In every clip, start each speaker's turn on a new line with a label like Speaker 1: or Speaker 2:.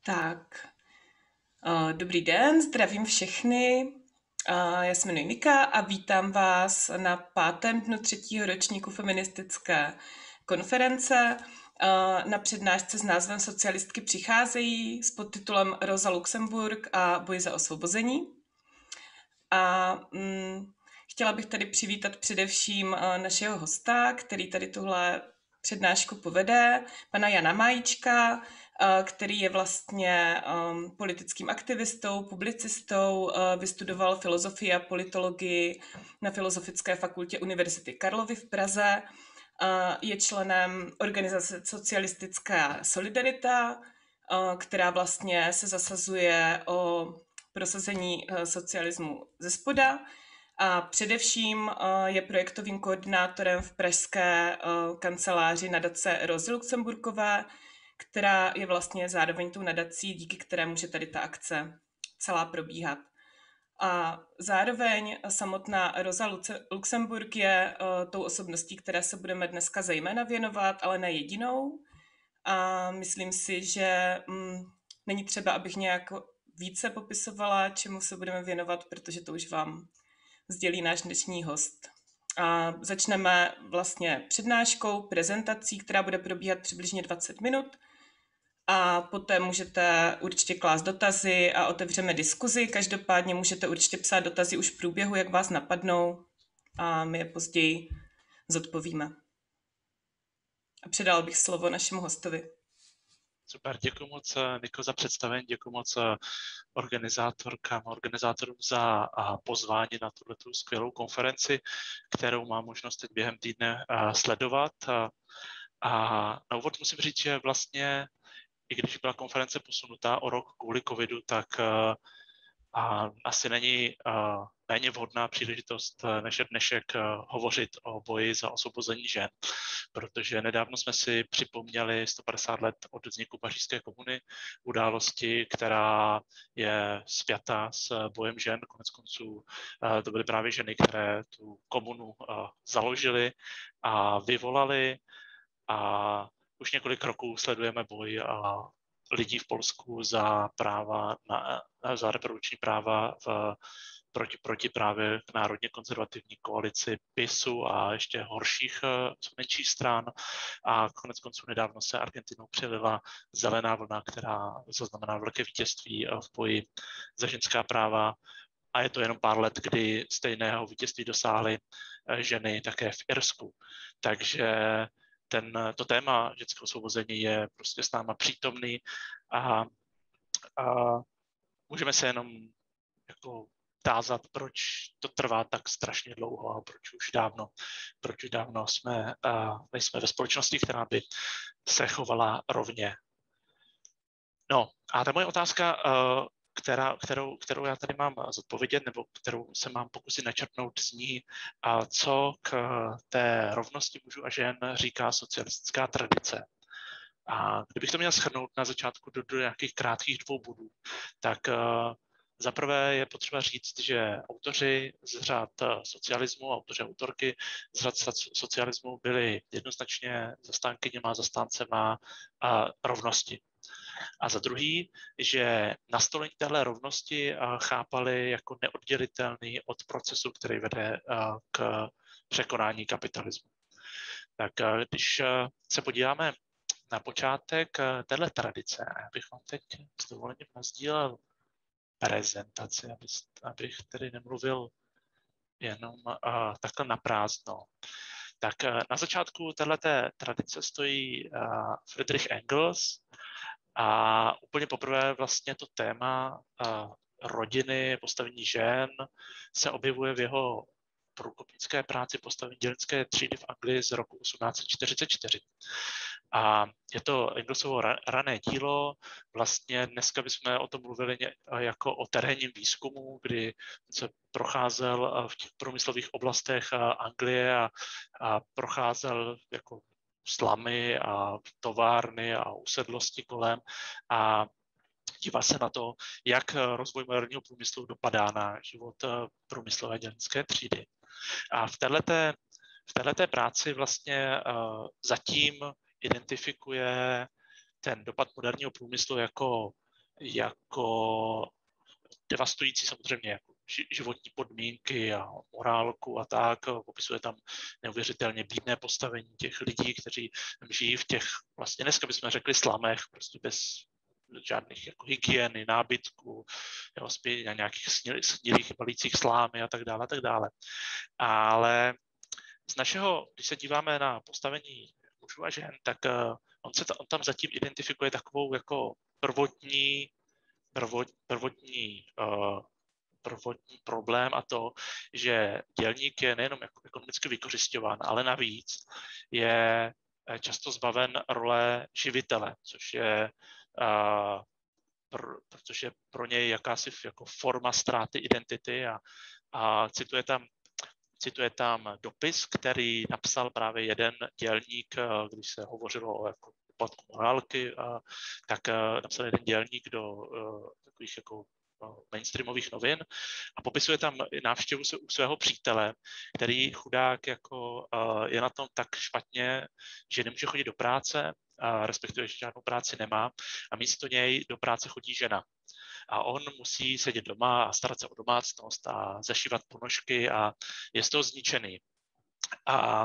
Speaker 1: Tak, dobrý den, zdravím všechny. Já se jmenuji Nika a vítám vás na 5. dnu 3. ročníku feministické konference na přednášce s názvem Socialistky přicházejí s podtitulem Rosa Luxemburg a boj za osvobození. A chtěla bych tady přivítat především našeho hosta, který tady tuhle přednášku povede, pana Jana Májíčka, který je vlastně politickým aktivistou, publicistou, vystudoval filozofii a politologii na Filozofické fakultě Univerzity Karlovy v Praze, je členem organizace Socialistická solidarita, která vlastně se zasazuje o prosazení socialismu ze spoda a především je projektovým koordinátorem v pražské kanceláři nadace Rosy Luxemburkové, která je vlastně zároveň tou nadací, díky které může tady ta akce celá probíhat. A zároveň samotná Rosa Luxemburg je tou osobností, které se budeme dneska zejména věnovat, ale ne jedinou. A myslím si, že není třeba, abych nějak více popisovala, čemu se budeme věnovat, protože to už vám sdělí náš dnešní host. A začneme vlastně přednáškou, prezentací, která bude probíhat přibližně 20 minut. A poté můžete určitě klást dotazy a otevřeme diskuzi. Každopádně můžete určitě psát dotazy už v průběhu, jak vás napadnou, a my je později zodpovíme. A předal bych slovo našemu hostovi.
Speaker 2: Super, děkuji moc, Niko, za představení, děkuji moc organizátorům za pozvání na tuto skvělou konferenci, kterou mám možnost teď během týdne sledovat. A na úvod musím říct, že vlastně, i když byla konference posunutá o rok kvůli covidu, tak asi není méně vhodná příležitost než dnešek hovořit o boji za osvobození žen, protože nedávno jsme si připomněli 150 let od vzniku Pařížské komuny, události, která je spjatá s bojem žen. Konec konců to byly právě ženy, které tu komunu založily a vyvolaly, a už několik roků sledujeme boj lidí v Polsku za práva za reprodukční práva proti právě národně konzervativní koalici PISu a ještě horších menších stran. A konec konců nedávno se Argentinou přelila zelená vlna, která zaznamená velké vítězství v boji za ženská práva. A je to jenom pár let, kdy stejného vítězství dosáhly ženy také v Irsku. Takže to téma ženského osvobození je prostě s náma přítomný a můžeme se jenom jako tázat, proč to trvá tak strašně dlouho a proč už dávno nejsme ve společnosti, která by se chovala rovně. No a ta moje otázka, kterou já tady mám zodpovědět, nebo kterou se mám pokusit načrtnout, zní, co k té rovnosti mužů a žen říká socialistická tradice. A kdybych to měl shrnout na začátku do nějakých krátkých 2 bodů, tak za prvé je potřeba říct, že autoři z řad socialismu, autoři a autorky z řad socialismu byli jednoznačně zastánkyněma a zastáncema rovnosti. A za druhý, že nastolení téhle rovnosti chápali jako neoddělitelný od procesu, který vede k překonání kapitalismu. Tak když se podíváme na počátek téhle tradice, já bych vám teď s dovolením nasdílel prezentaci, abych tedy nemluvil jenom takhle na prázdno. Tak na začátku téhleté tradice stojí Friedrich Engels a úplně poprvé vlastně to téma rodiny, postavení žen se objevuje v jeho průkopnické práci Postavení dělnické třídy v Anglii z roku 1844. A je to Engelsovo rané dílo. Vlastně dneska bychom o tom mluvili jako o terénním výzkumu, kdy se procházel v těch průmyslových oblastech Anglie a procházel jako slamy a továrny a usedlosti kolem a dívá se na to, jak rozvoj moderního průmyslu dopadá na život průmyslové dělnické třídy. A v téhleté práci vlastně zatím identifikuje ten dopad moderního průmyslu jako jako devastující samozřejmě jako životní podmínky a morálku a tak. Popisuje tam neuvěřitelně bídné postavení těch lidí, kteří žijí v těch, vlastně dneska bychom řekli slamech, prostě bez žádných jako hygieny, nábytku, spí na nějakých shnilých balících slámy a tak dále, a tak dále. Ale z našeho, když se díváme na postavení mužů a žen, tak on tam zatím identifikuje takovou jako prvotní problém, a to, že dělník je nejenom jako ekonomicky vykořisťován, ale navíc je často zbaven role živitele, což je protože pro něj jakási jako forma ztráty identity a cituje tam dopis, který napsal právě jeden dělník, když se hovořilo o jako úpadku morálky, tak napsal jeden dělník do takových jako mainstreamových novin a popisuje tam návštěvu u svého přítele, který chudák jako je na tom tak špatně, že nemůže chodit do práce, respektive, že žádnou práci nemá a místo něj do práce chodí žena. A on musí sedět doma a starat se o domácnost a zašívat ponožky a je z toho zničený. A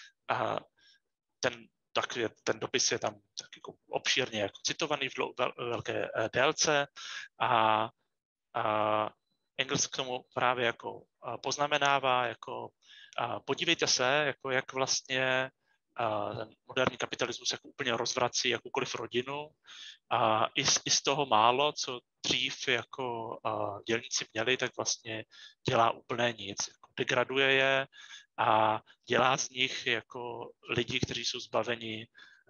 Speaker 2: ten dopis je tam tak jako obšírně jako citovaný v velké délce a Engels k tomu právě jako poznamenává, jako podívejte se, jako jak vlastně ten moderní kapitalismus jako úplně rozvrací jakoukoliv rodinu a i z toho málo, co dřív jako dělníci měli, tak vlastně dělá úplné nic. Jako degraduje je a dělá z nich jako lidi, kteří jsou zbaveni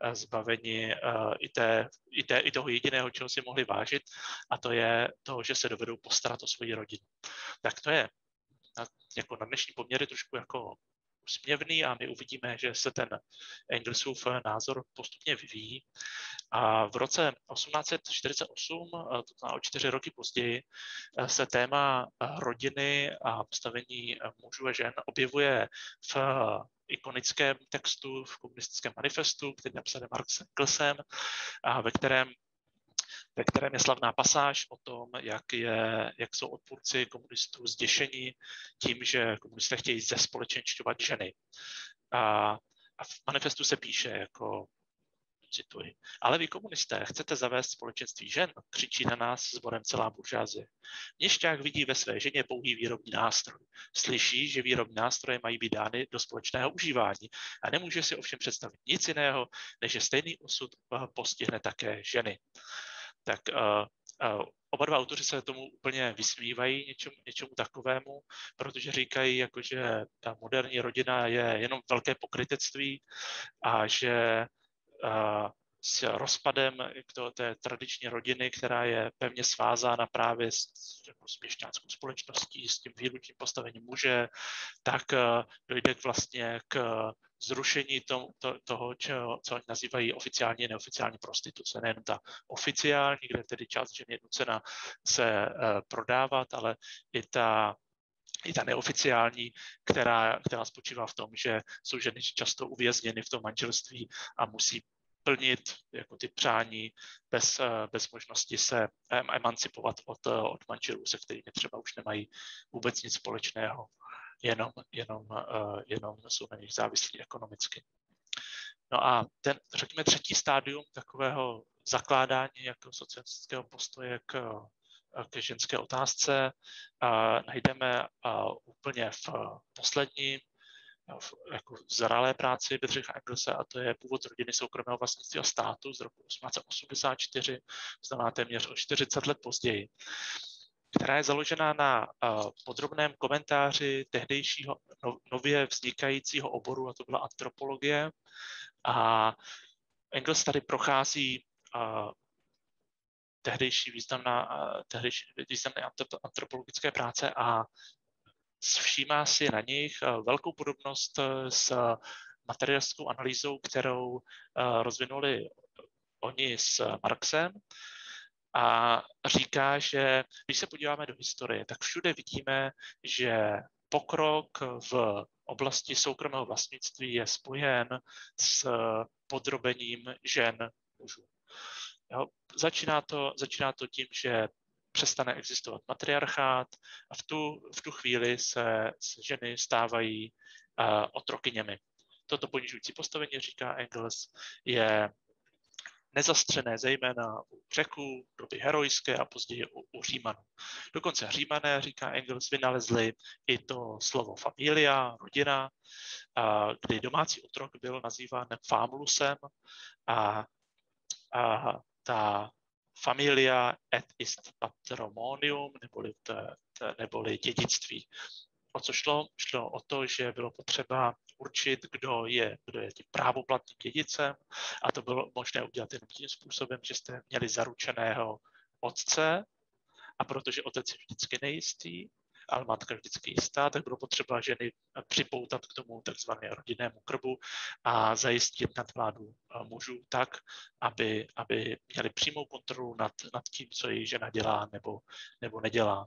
Speaker 2: i toho jediného, čeho si mohli vážit, a to je to, že se dovedou postarat o svoji rodinu. Tak to je jako na dnešní poměry trošku jako úsměvný a my uvidíme, že se ten Engelsův názor postupně vyvíjí. A v roce 1848, to znamená o 4 roky později, se téma rodiny a postavení mužů a žen objevuje v ikonickém textu, v komunistickém manifestu, který napsal Marxem Engelsem, a ve kterém je slavná pasáž o tom, jak jsou odpůrci komunistů zděšeni tím, že komunisté chtějí zespolečenšťovat ženy. A v manifestu se píše, jako cituji, ale vy komunisté chcete zavést společenství žen, křičí na nás sborem celá buržázie. Měšťák vidí ve své ženě pouhý výrobní nástroj. Slyší, že výrobní nástroje mají být dány do společného užívání a nemůže si ovšem představit nic jiného, než že stejný osud postihne také ženy. Tak oba dva autoři se tomu úplně vysmívají něčemu takovému, protože říkají, jako, že ta moderní rodina je jenom velké pokrytectví a že s rozpadem té tradiční rodiny, která je pevně svázána právě s měšťánskou společností, s tím výlučným postavením muže, tak dojde vlastně k zrušení toho, co oni nazývají oficiální a neoficiální prostituce. Nejen ta oficiální, kde tedy část žen je nucena se prodávat, ale i ta neoficiální, která spočívá v tom, že jsou ženy často uvězněny v tom manželství a musí plnit jako ty přání bez možnosti se emancipovat od manželů, se kterými třeba už nemají vůbec nic společného, jenom jsou na nich závislí ekonomicky. No a řekněme, třetí stádium takového zakládání jako socialistického postoje k ženské otázce najdeme úplně v poslední jako zralé práci Bedřicha Engelse, a to je Původ rodiny, soukromého vlastnictví a státu z roku 1884, to znamená téměř o 40 let později, která je založena na podrobném komentáři tehdejšího nově vznikajícího oboru, a to byla antropologie. A Engels tady prochází tehdejší významné antropologické práce a všímá si na nich velkou podobnost s materialistickou analýzou, kterou rozvinuli oni s Marxem, a říká, že když se podíváme do historie, tak všude vidíme, že pokrok v oblasti soukromého vlastnictví je spojen s podrobením žen mužů. Jo? Začíná to tím, že přestane existovat matriarchát a v tu chvíli se ženy stávají otrokyněmi. Toto ponižující postavení, říká Engels, je nezastřené zejména u Řeků, doby herojské a později u Římanů. Dokonce Římané, říká Engels, vynalezli i to slovo familia, rodina, kdy domácí otrok byl nazýván famulusem a ta familia et ist patrimonium, neboli dědictví. O co šlo? Šlo o to, že bylo potřeba určit, kdo je tím právoplatným dědicem, a to bylo možné udělat jenom tím způsobem, že jste měli zaručeného otce, a protože otec je vždycky nejistý, ale matka vždycky jistá, tak bylo potřeba ženy připoutat k tomu takzvané rodinnému krbu a zajistit nadvládu mužů tak, aby měli přímou kontrolu nad tím, co její žena dělá nebo nedělá.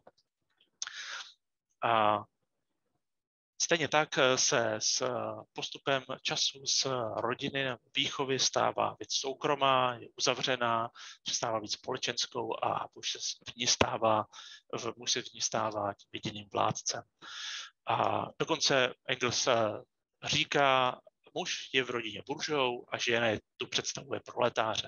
Speaker 2: A stejně tak se s postupem času z rodiny výchovy stává věc soukromá, je uzavřená, stává víc společenskou a muž se v ní stává tím jediným vládcem. A dokonce Engels říká, muž je v rodině buržou a žena tu představuje proletáře.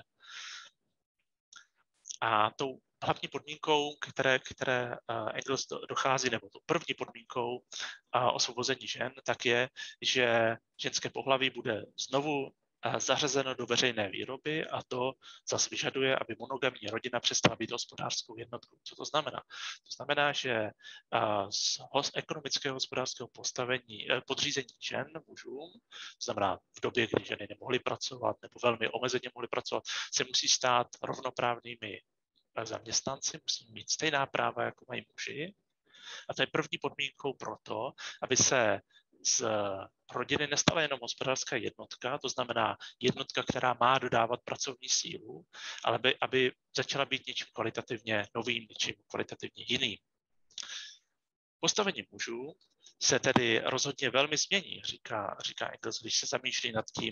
Speaker 2: A tou hlavní podmínkou, které Engels dochází, nebo tou první podmínkou osvobození žen, tak je, že ženské pohlaví bude znovu zařazeno do veřejné výroby, a to zase vyžaduje, aby monogamní rodina přestala být hospodářskou jednotkou. Co to znamená? To znamená, že z ekonomického hospodářského postavení podřízení žen mužům, to znamená v době, kdy ženy nemohly pracovat nebo velmi omezeně mohly pracovat, se musí stát rovnoprávnými zaměstnanci, musí mít stejná práva, jako mají muži. A to je první podmínkou pro to, aby se z rodiny nestala jenom hospodářská jednotka, to znamená jednotka, která má dodávat pracovní sílu, ale aby začala být něčím kvalitativně novým, něčím kvalitativně jiným. Postavení mužů se tedy rozhodně velmi změní, říká Engels, když se zamýšlí nad tím,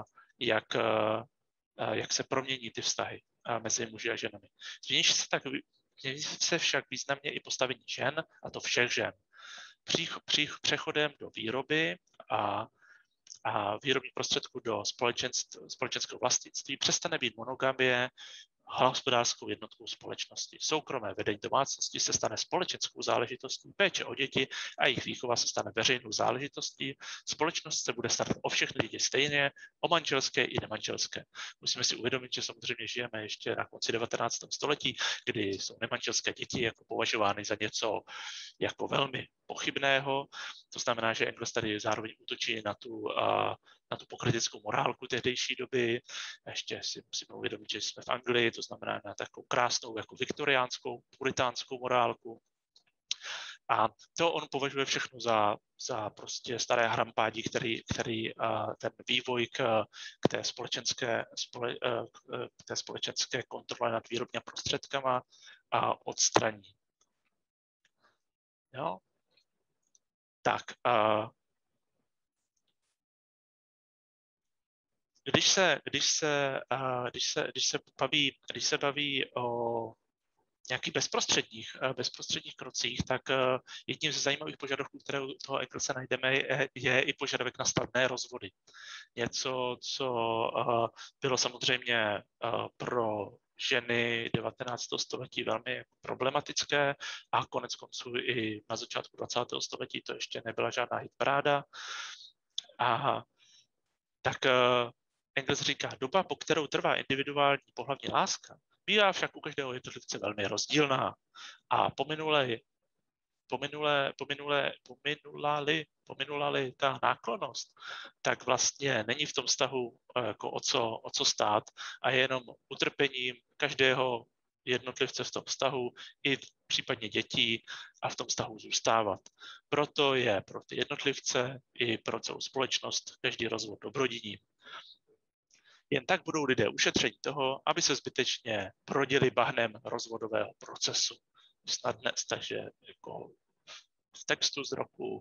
Speaker 2: jak se promění ty vztahy mezi muži a ženami. Změní se však významně i postavení žen, a to všech žen. Přechodem do výroby a výrobních prostředků do společenského vlastnictví přestane být monogamie hospodářskou jednotkou společnosti. Soukromé vedení domácnosti se stane společenskou záležitostí, péče o děti a jejich výchova se stane veřejnou záležitostí. Společnost se bude starat o všechny lidi stejně, o manželské i nemanželské. Musíme si uvědomit, že samozřejmě žijeme ještě na konci 19. století, kdy jsou nemanželské děti jako považovány za něco jako velmi pochybného. To znamená, že Engels tady zároveň útočí na tu pokryteckou morálku tehdejší doby. Ještě si musíme uvědomit, že jsme v Anglii, to znamená na takovou krásnou jako viktoriánskou, puritánskou morálku. A to on považuje všechno za prostě staré hrampádí, který ten vývoj k té společenské kontrole nad výrobními prostředkama odstraní. Jo? Tak, když se baví o nějakých bezprostředních krocích, tak jedním ze zajímavých požadavků, které u toho Engelse najdeme, je i požadavek na snadné rozvody. Něco, co bylo samozřejmě pro ženy 19. století velmi problematické a konec konců i na začátku 20. století to ještě nebyla žádná hitparáda. Tak Engels říká, doba, po kterou trvá individuální pohlavní láska, bývá však u každého jednotlivce velmi rozdílná a pominula-li ta náklonnost, tak vlastně není v tom vztahu jako o co stát a je jenom utrpením každého jednotlivce v tom vztahu i případně dětí a v tom vztahu zůstávat. Proto je pro ty jednotlivce i pro celou společnost každý rozvod dobrodiním. Jen tak budou lidé ušetřeni toho, aby se zbytečně prodili bahnem rozvodového procesu. Snadné, takže jako v textu z roku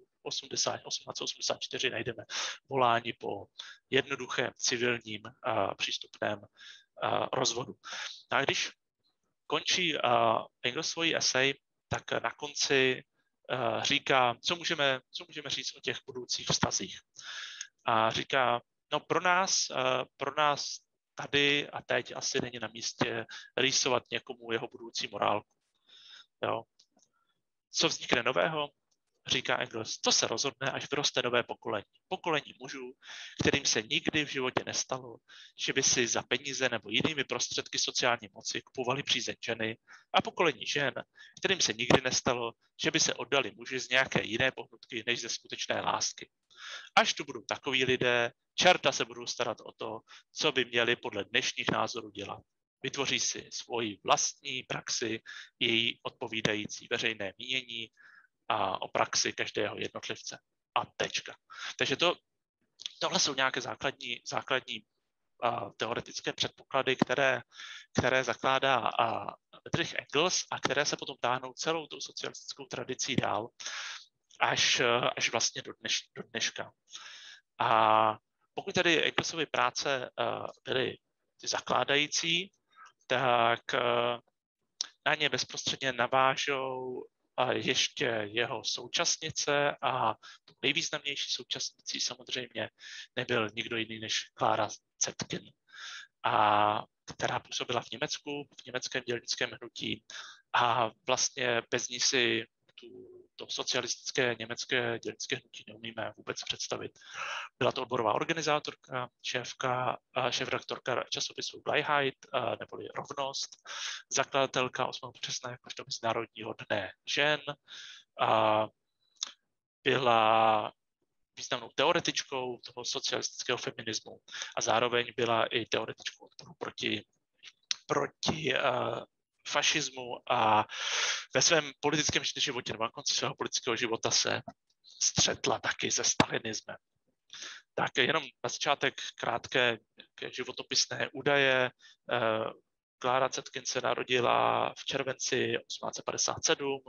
Speaker 2: 1884 najdeme volání po jednoduchém, civilním a přístupném rozvodu. A když končí Engels svoji esej, tak na konci říká, co můžeme říct o těch budoucích vztazích. A říká, no pro nás tady a teď asi není na místě rýsovat někomu jeho budoucí morálku. Jo. Co vznikne nového? Říká Engels, to se rozhodne, až vyroste nové pokolení. Pokolení mužů, kterým se nikdy v životě nestalo, že by si za peníze nebo jinými prostředky sociální moci kupovali přízeň ženy, a pokolení žen, kterým se nikdy nestalo, že by se oddali muži z nějaké jiné pohnutky než ze skutečné lásky. Až tu budou takoví lidé, čerta se budou starat o to, co by měli podle dnešních názorů dělat. Vytvoří si svoji vlastní praxi, její odpovídající veřejné mínění a o praxi každého jednotlivce. A tečka. Takže tohle jsou nějaké základní teoretické předpoklady, které zakládá Friedrich Engels a které se potom táhnou celou tou socialistickou tradicí dál až vlastně do dneška. A pokud tady Engelsovy práce byly ty zakládající, tak na ně bezprostředně navážou ještě jeho současnice a tu nejvýznamnější současnicí samozřejmě nebyl nikdo jiný než Clara Zetkin, která působila v Německu, v německém dělnickém hnutí a vlastně bez ní si to socialistické německé dělnické hnutí neumíme vůbec představit. Byla to odborová organizátorka, šéfredaktorka časopisu Gleichheit, neboli Rovnost, zakladatelka 8. března jakožto Mezinárodního dne žen, byla významnou teoretičkou toho socialistického feminismu a zároveň byla i teoretičkou odporu proti fašismu a ve svém politickém životě nebo na konci svého politického života se střetla taky se stalinismem. Tak jenom na začátek krátké životopisné údaje. Clara Zetkin se narodila v červenci 1857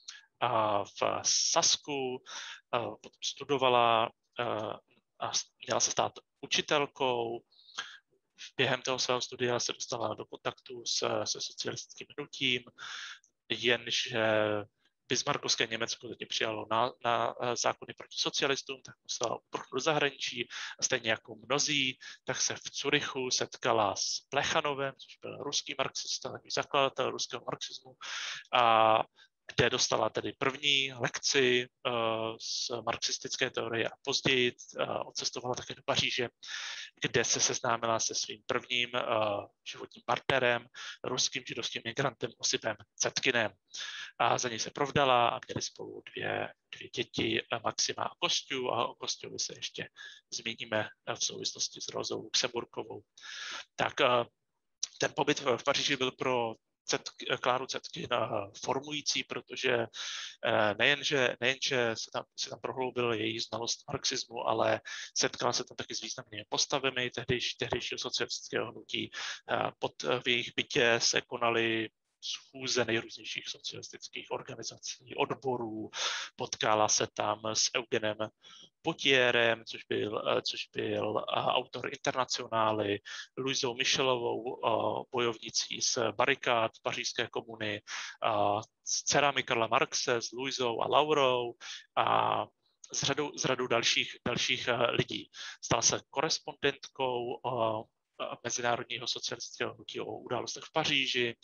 Speaker 2: v Sasku, potom studovala a měla se stát učitelkou. Během toho svého studia se dostala do kontaktu se socialistickým hnutím, jenže Bismarckovské Německo teď přijalo na zákony proti socialistům, tak musela uprchnout do zahraničí a stejně jako mnozí, tak se v Curychu setkala s Plechanovem, což byl ruský marxista, takový zakladatel ruského marxismu, a kde dostala tedy první lekci z marxistické teorie a později odcestovala také do Paříže, kde se seznámila se svým prvním životním partnerem, ruským židovským migrantem Osipem Zetkinem. A za něj se provdala a měli spolu dvě děti, Maxima a Kostyu, a o Kostyovi se ještě zmíníme v souvislosti s Rozou Luxemburkovou. Tak ten pobyt v Paříži byl pro Kláru Zetkin formující, protože nejenže se tam prohloubil její znalost marxismu, ale setkala se tam taky s významnými postavami tehdejšího socialistického hnutí. V jejich bytě se konaly schůze nejrůznějších socialistických organizací, odborů. Potkala se tam s Eugenem Potierem, což byl autor Internacionály, Louisou Michelovou, bojovnicí z barikád pařížské komuny, s dcerami Karla Marxe, s Louisou a Laurou a s řadou dalších lidí. Stala se korespondentkou Mezinárodního socialistického hnutí o událostech v Paříži,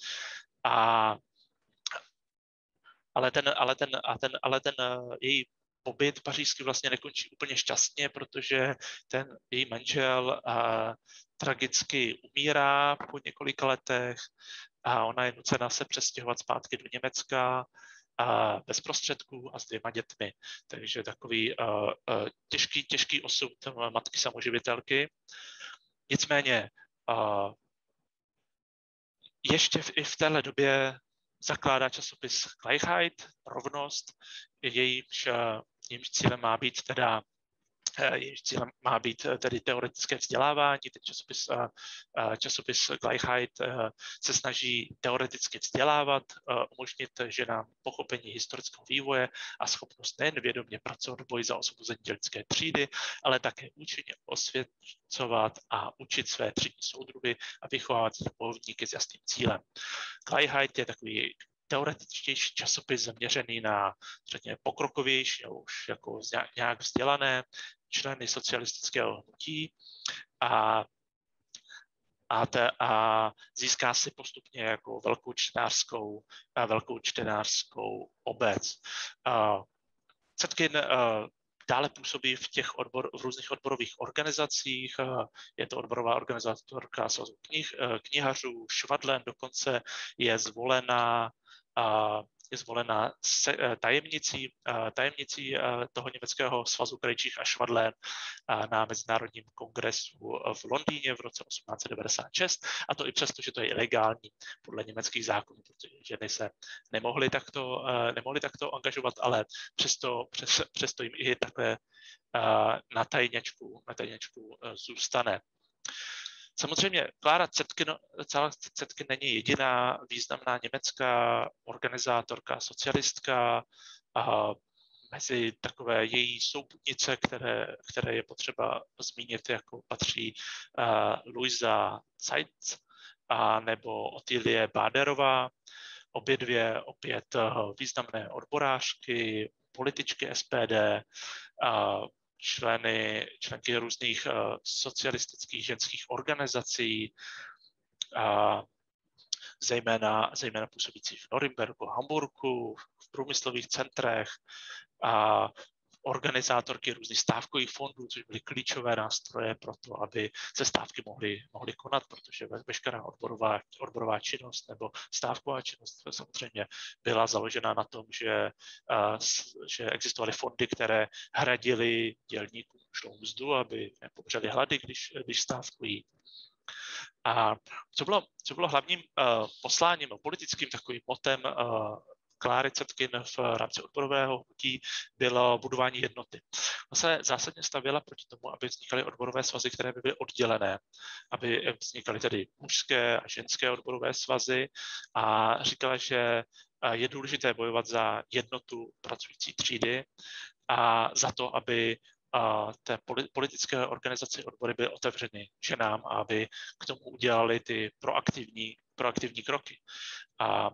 Speaker 2: ale ten její pobyt pařížský vlastně nekončí úplně šťastně, protože ten její manžel tragicky umírá po několika letech a ona je nucena se přestěhovat zpátky do Německa bez prostředků a s 2 dětmi. Takže takový těžký osud matky samoživitelky. Nicméně ještě i v téhle době zakládá časopis Gleichheit, Rovnost, jejímž cílem má být teda jejíž cílem má být tedy teoretické vzdělávání. Ten časopis Gleichheit se snaží teoreticky vzdělávat, umožnit ženám pochopení historického vývoje a schopnost nejen vědomě pracovat v boji za osvobození dělnické třídy, ale také účinně osvědčovat a učit své třídní soudruhy a vychovávat bojovníky s jasným cílem. Gleichheit je takový teoretičtější časopis zaměřený na řekněme pokrokovější, už jako nějak vzdělané členy socialistického hnutí a získá si postupně jako velkou čtenářskou obec. Zetkin dále působí v různých odborových organizacích. Je to odborová organizátorka Svazu knihařů, Švadlen dokonce je zvolena tajemnicí toho německého svazu krejčích a Švadlen na Mezinárodním kongresu v Londýně v roce 1896, a to i přesto, že to je ilegální podle německých zákonů, protože ženy se nemohly takto angažovat, ale přesto jim i takhle na tajněčku zůstane. Samozřejmě Klára Zetkin není jediná významná německá organizátorka, socialistka. Mezi takové její souputnice, které je potřeba zmínit, jako patří Luisa Zeitz nebo Otilie Báderová. Obě dvě opět významné odborářky, političky SPD, členky různých socialistických ženských organizací, zejména působící v Norimberku, Hamburku, v průmyslových centrech, organizátorky různých stávkových fondů, což byly klíčové nástroje pro to, aby se stávky mohly konat, protože veškerá odborová činnost nebo stávková činnost samozřejmě byla založena na tom, že existovaly fondy, které hradily dělníkům šlou mzdu, aby nepomřeli hlady, když stávkují. A co bylo hlavním posláním, politickým takovým motem Kláry Zetkin v rámci odborového hnutí bylo budování jednoty. Ona se zásadně stavěla proti tomu, aby vznikaly odborové svazy, které by byly oddělené, aby vznikaly tedy mužské a ženské odborové svazy, a říkala, že je důležité bojovat za jednotu pracující třídy a za to, aby té politické organizace odbory byly otevřeny ženám a aby k tomu udělali ty proaktivní kroky. A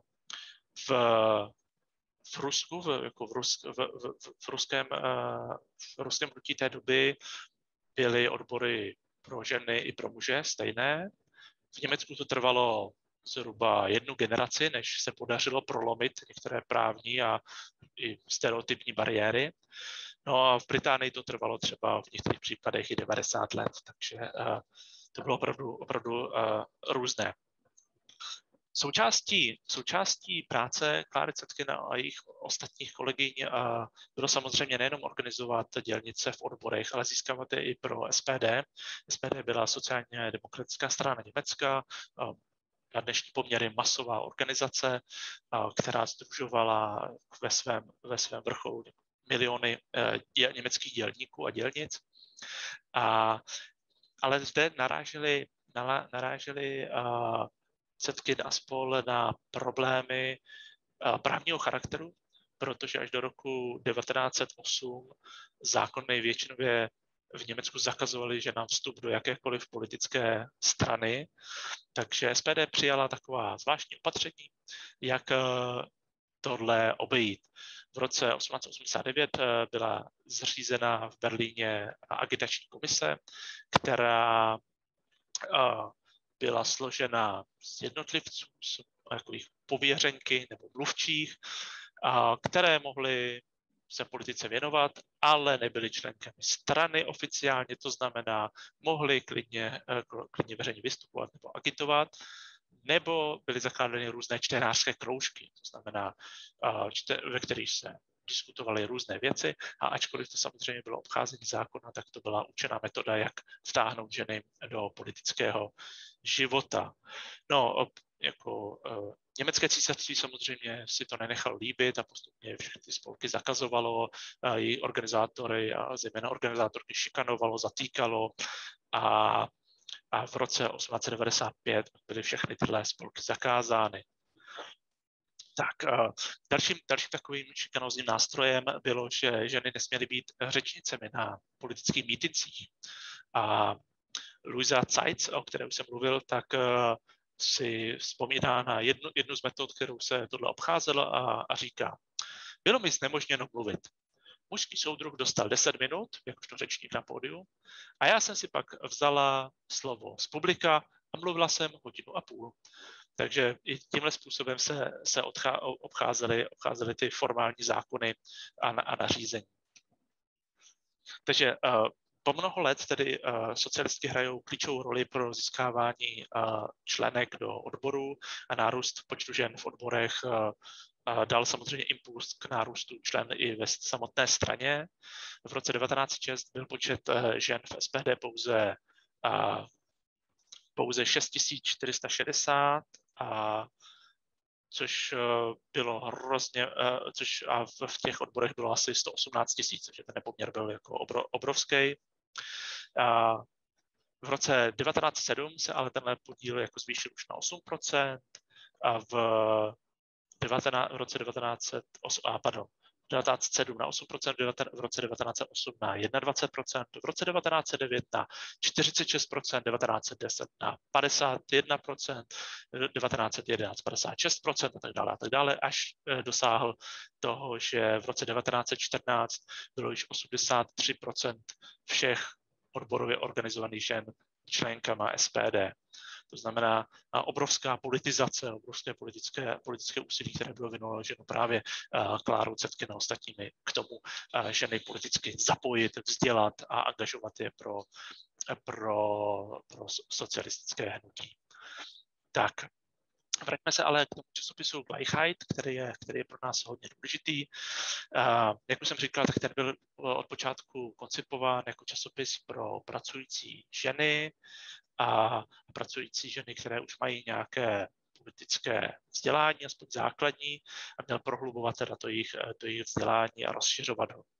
Speaker 2: v Rusku, v ruském hnutí té doby byly odbory pro ženy i pro muže stejné. V Německu to trvalo zhruba 1 generaci, než se podařilo prolomit některé právní a i stereotypní bariéry. No a v Británii to trvalo třeba v některých případech i 90 let, takže to bylo opravdu různé. Součástí práce Kláry Zetkin a jejich ostatních kolegyň bylo samozřejmě nejenom organizovat dělnice v odborech, ale získávat je i pro SPD. SPD byla sociálně demokratická strana Německa, na dnešní poměry masová organizace, která sdružovala ve svém vrcholu miliony německých dělníků a dělnic. Ale zde naráželi Zetkin a spol na problémy právního charakteru, protože až do roku 1908 zákony většinově v Německu zakazovali ženám vstup do jakékoliv politické strany, takže SPD přijala taková zvláštní opatření, jak tohle obejít. V roce 1889 byla zřízena v Berlíně agitační komise, která byla složena z jednotlivců, z takových pověřenky nebo mluvčích, které mohly se politice věnovat, ale nebyly členkami strany oficiálně, to znamená, mohly klidně veřejně vystupovat nebo agitovat, nebo byly zakládány různé čtenářské kroužky, to znamená, ve kterých se diskutovaly různé věci, a ačkoliv to samozřejmě bylo obcházení zákona, tak to byla učená metoda, jak vtáhnout ženy do politického života. No, jako německé císařství samozřejmě si to nenechalo líbit a postupně všechny ty spolky zakazovalo, její organizátory a zejména organizátorky šikanovalo, zatýkalo a v roce 1895 byly všechny tyhle spolky zakázány. Tak dalším takovým šikanózním nástrojem bylo, že ženy nesměly být řečnicemi na politických mítincích. A Luisa Zeitz, o které už jsem mluvil, tak si vzpomíná na jednu z metod, kterou se tohle obcházelo a říká, bylo mi znemožněno mluvit. Mužský soudruh dostal 10 minut, jakožto řečník na pódiu, a já jsem si pak vzala slovo z publika a mluvila jsem 1,5 hodiny. Takže i tímhle způsobem se obcházely ty formální zákony a nařízení. Takže po mnoho let tedy socialistky hrajou klíčovou roli pro získávání členek do odborů a nárůst počtu žen v odborech dal samozřejmě impuls k nárůstu člen i ve samotné straně. V roce 1906 byl počet žen v SPD pouze 6460, což bylo hrozně, a v těch odborech bylo asi 118 000, takže ten nepoměr byl jako obrovský. V roce 1907 se ale tenhle podíl jako zvýšil už na 8% a v roce 1907 na 8%, v roce 1908 na 21%, v roce 1909 na 46%, 1910 na 51%, 1911 56% a tak dále, až dosáhl toho, že v roce 1914 bylo již 83% všech odborově organizovaných žen členkama SPD. To znamená obrovská politizace, obrovské politické úsilí, které bylo vynaloženo právě Klárou Zetkin a ostatními k tomu ženy politicky zapojit, vzdělat a angažovat je pro socialistické hnutí. Tak, vraťme se ale k tomu časopisu Gleichheit, který je pro nás hodně důležitý. Jak už jsem říkal, tak ten byl od počátku koncipován jako časopis pro pracující ženy a pracující ženy, které už mají nějaké politické vzdělání, aspoň základní, a měl prohlubovat teda to jejich vzdělání a rozšiřovat ho.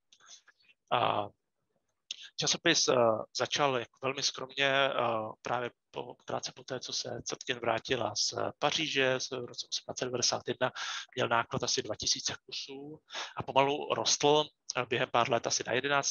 Speaker 2: Časopis začal jako velmi skromně právě krátce poté, co se Zetkin vrátila z Paříže v roce 1891, měl náklad asi 2000 kusů a pomalu rostl během pár let asi na 11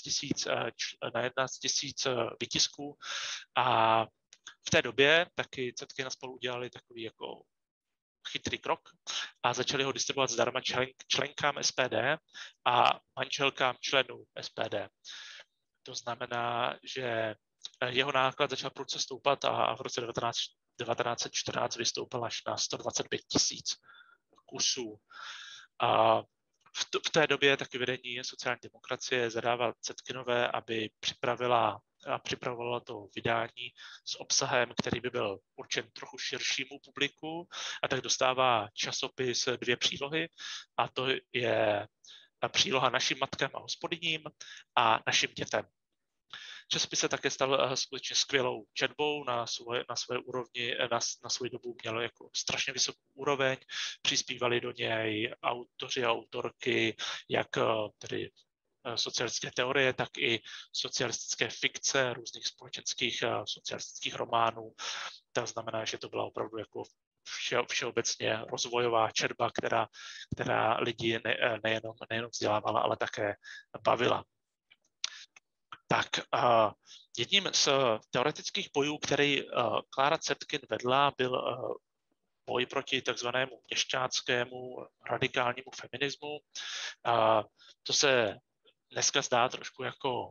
Speaker 2: 000 výtisků. A v té době taky Zetkina spolu udělali takový jako chytrý krok a začali ho distribuovat zdarma členkám SPD a manželkám členů SPD. To znamená, že jeho náklad začal prudce stoupat a v roce 1914 vystoupil až na 125 000 kusů. A v té době taky vedení sociální demokracie zadával Zetkinové, aby připravovala to vydání s obsahem, který by byl určen trochu širšímu publiku, a tak dostává časopis 2 přílohy, a to je příloha Našim matkám a hospodyním a Našim dětem. Časopis se také stal skutečně skvělou četbou na své úrovni, na svou dobu mělo jako strašně vysokou úroveň, přispívali do něj autoři a autorky, jak tedy socialistické teorie, tak i socialistické fikce různých společenských socialistických románů. To znamená, že to byla opravdu jako všeobecně rozvojová četba, která lidi nejenom vzdělávala, ale také bavila. Tak jedním z teoretických bojů, který Klára Zetkin vedla, byl boj proti takzvanému měšťáckému radikálnímu feminismu. To se dneska zdá trošku jako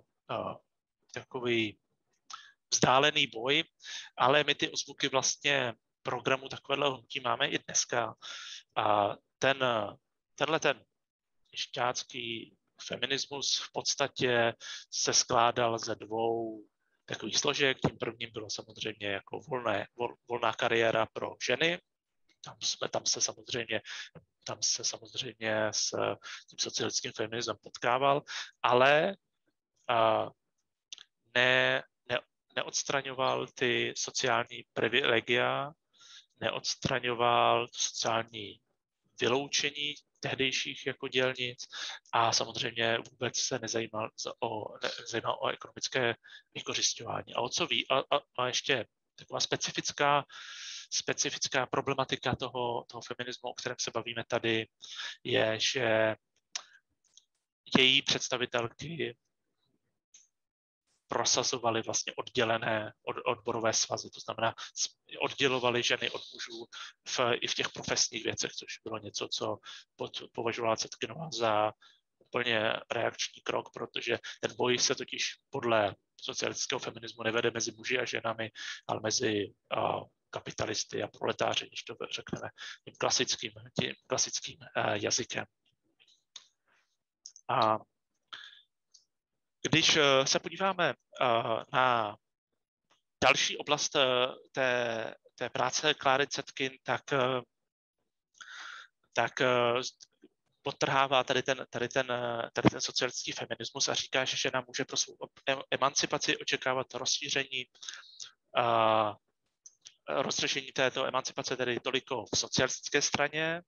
Speaker 2: takový vzdálený boj, ale my ty ozvuky vlastně programu takového hnutí máme i dneska. A tenhle měšťácký feminismus v podstatě se skládal ze 2 takových složek. Tím prvním bylo samozřejmě jako volná kariéra pro ženy. Tam se samozřejmě s tím socialistickým feminismem potkával, ale neodstraňoval ty sociální privilegia, neodstraňoval sociální vyloučení tehdejších jako dělnic a samozřejmě vůbec se nezajímal o ekonomické vykořisťování. A o co ví? A ještě taková specifická problematika toho feminismu, o kterém se bavíme tady, je, že její představitelky prosazovali vlastně oddělené odborové svazy, to znamená oddělovali ženy od mužů i v těch profesních věcech, což bylo něco, co považovala Cetkinová za úplně reakční krok, protože ten boj se totiž podle socialistického feminismu nevede mezi muži a ženami, ale mezi kapitalisty a proletáři, když to řekneme tím klasickým jazykem. A když se podíváme na další oblast té práce Kláry Zetkin, tak podtrhává tady ten socialistický feminismus a říká, že žena může pro svou emancipaci očekávat rozřešení této emancipace tedy toliko v socialistické straně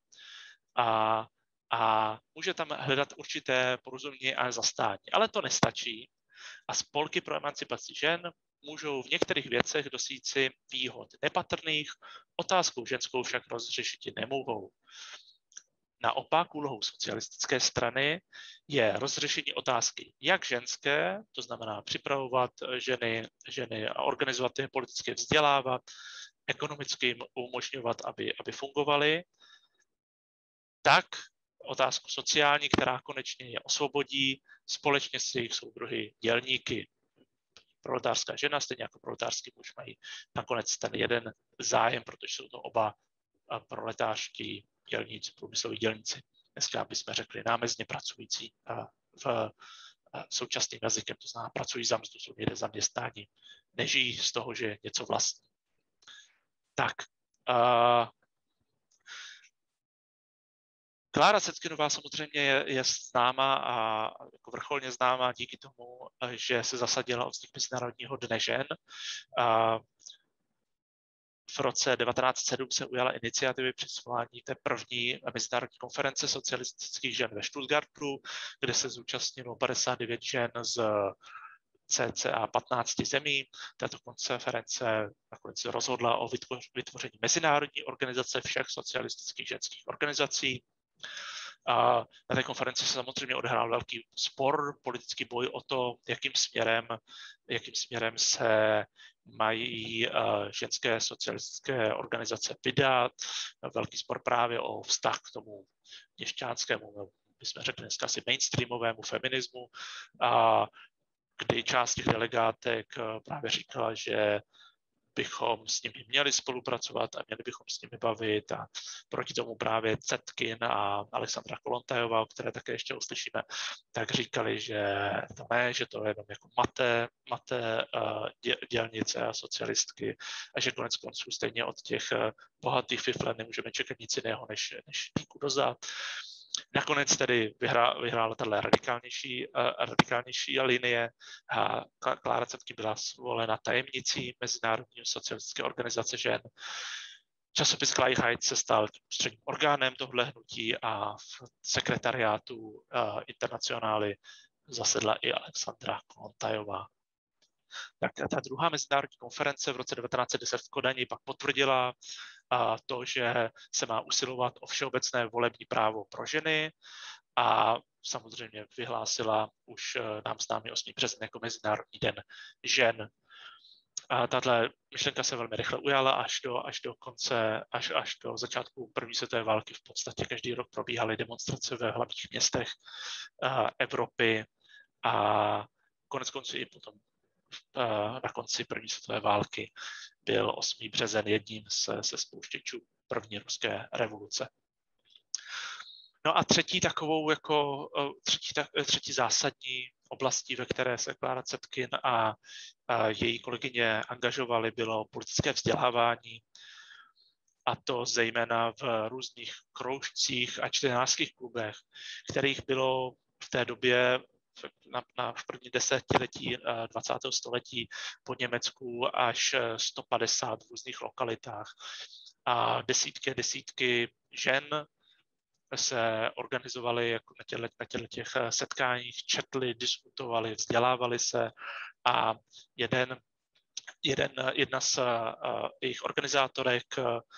Speaker 2: a může tam hledat určité porozumění a zastání. Ale to nestačí. A spolky pro emancipaci žen můžou v některých věcech dosít si výhod nepatrných, otázkou ženskou však rozřešit nemohou. Naopak úlohou socialistické strany je rozřešení otázky jak ženské, to znamená připravovat ženy a organizovat je politicky vzdělávat, ekonomicky jim umožňovat, aby fungovaly, tak otázku sociální, která konečně je osvobodí společně s jejich soudruhy dělníky. Proletářská žena, stejně jako proletářský muž, mají nakonec ten jeden zájem, protože jsou to oba proletářští dělníci, průmysloví dělníci. Dneska bychom řekli námezně pracující v současným jazykem, to znamená pracují za mzdu, jsou někde zaměstnáni, nežijí z toho, že něco vlastní. Tak, Klára Zetkinová samozřejmě je známá a jako vrcholně známá díky tomu, že se zasadila o vznik Mezinárodního dne žen. V roce 1907 se ujala iniciativy při svolání té první mezinárodní konference socialistických žen ve Stuttgartu, kde se zúčastnilo 59 žen z cca 15 zemí. Tato konference nakonec rozhodla o vytvoření mezinárodní organizace všech socialistických ženských organizací. A na té konferenci se samozřejmě odehrál velký spor, politický boj o to, jakým směrem se mají ženské socialistické organizace vydat. Velký spor právě o vztah k tomu měšťanskému, bychom řekli dneska asi mainstreamovému feminismu, kdy část těch delegátek právě říkala, že bychom s nimi měli spolupracovat a měli bychom s nimi bavit a proti tomu právě Zetkin a Alexandra Kolontajová, o které také ještě uslyšíme, tak říkali, že to ne, že to je jenom jako maté dělnice a socialistky a že konec konců stejně od těch bohatých fiflen nemůžeme čekat nic jiného než díku dozad. Nakonec tedy vyhrála tato radikálnější linie a Klára Zetkin byla zvolena tajemnicí Mezinárodní socialistické organizace žen. Časopis Gleichheit se stal ústředním orgánem tohle hnutí a v sekretariátu internacionály zasedla i Alexandra Kolontajová. Tak ta druhá mezinárodní konference v roce 1910 v Kodani pak potvrdila to, že se má usilovat o všeobecné volební právo pro ženy a samozřejmě vyhlásila už nám známý 8. březen jako Mezinárodní den žen. A tato myšlenka se velmi rychle ujala až do začátku první světové války. V podstatě každý rok probíhaly demonstrace ve hlavních městech Evropy a konec konců i potom na konci první světové války byl 8. březen jedním ze spouštěčů první ruské revoluce. No a třetí zásadní oblastí, ve které se Klára Zetkin a její kolegyně angažovaly, bylo politické vzdělávání, a to zejména v různých kroužcích a čtenářských klubech, kterých bylo v té době v první desetiletí 20. století po Německu až 150 v různých lokalitách. a desítky žen se organizovaly jako na těch setkáních, četli, diskutovali, vzdělávali se a jedna z jejich organizátorek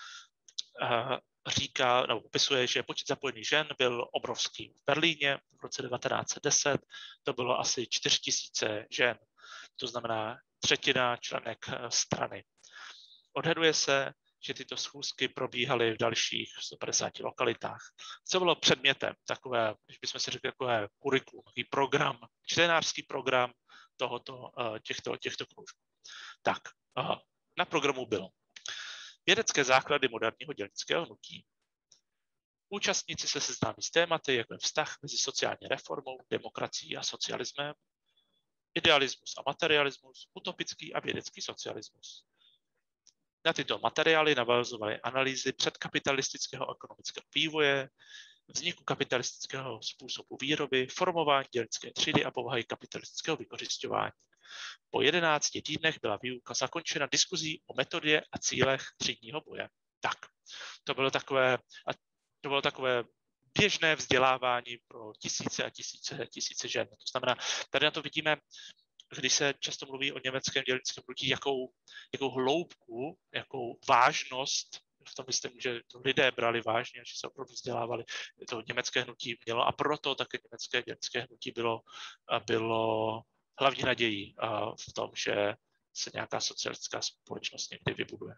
Speaker 2: říká, nebo popisuje, že počet zapojených žen byl obrovský. V Berlíně v roce 1910 to bylo asi 4000 žen, to znamená třetina členek strany. Odhaduje se, že tyto schůzky probíhaly v dalších 150 lokalitách. Co bylo předmětem takové, když bychom si řekli, takové kurikulum, takový program, čtenářský program těchto kroužků. Tak, na programu bylo vědecké základy moderního dělnického hnutí. Účastníci se seznámí s tématy, jako je vztah mezi sociální reformou, demokracií a socialismem, idealismus a materialismus, utopický a vědecký socialismus. Na tyto materiály navazovaly analýzy předkapitalistického ekonomického vývoje, vzniku kapitalistického způsobu výroby, formování dělnické třídy a povahy kapitalistického vykořisťování. Po 11 týdnech byla výuka zakončena diskuzí o metodě a cílech třídního boje. Tak, to bylo takové běžné vzdělávání pro tisíce a tisíce žen. To znamená, tady na to vidíme, když se často mluví o německém dělnickém hnutí, jakou hloubku, jakou vážnost, v tom myslím, že to lidé brali vážně, že se opravdu vzdělávali, to německé hnutí mělo a proto také německé dělnické hnutí bylo hlavní nadějí v tom, že se nějaká socialistická společnost někdy vybuduje.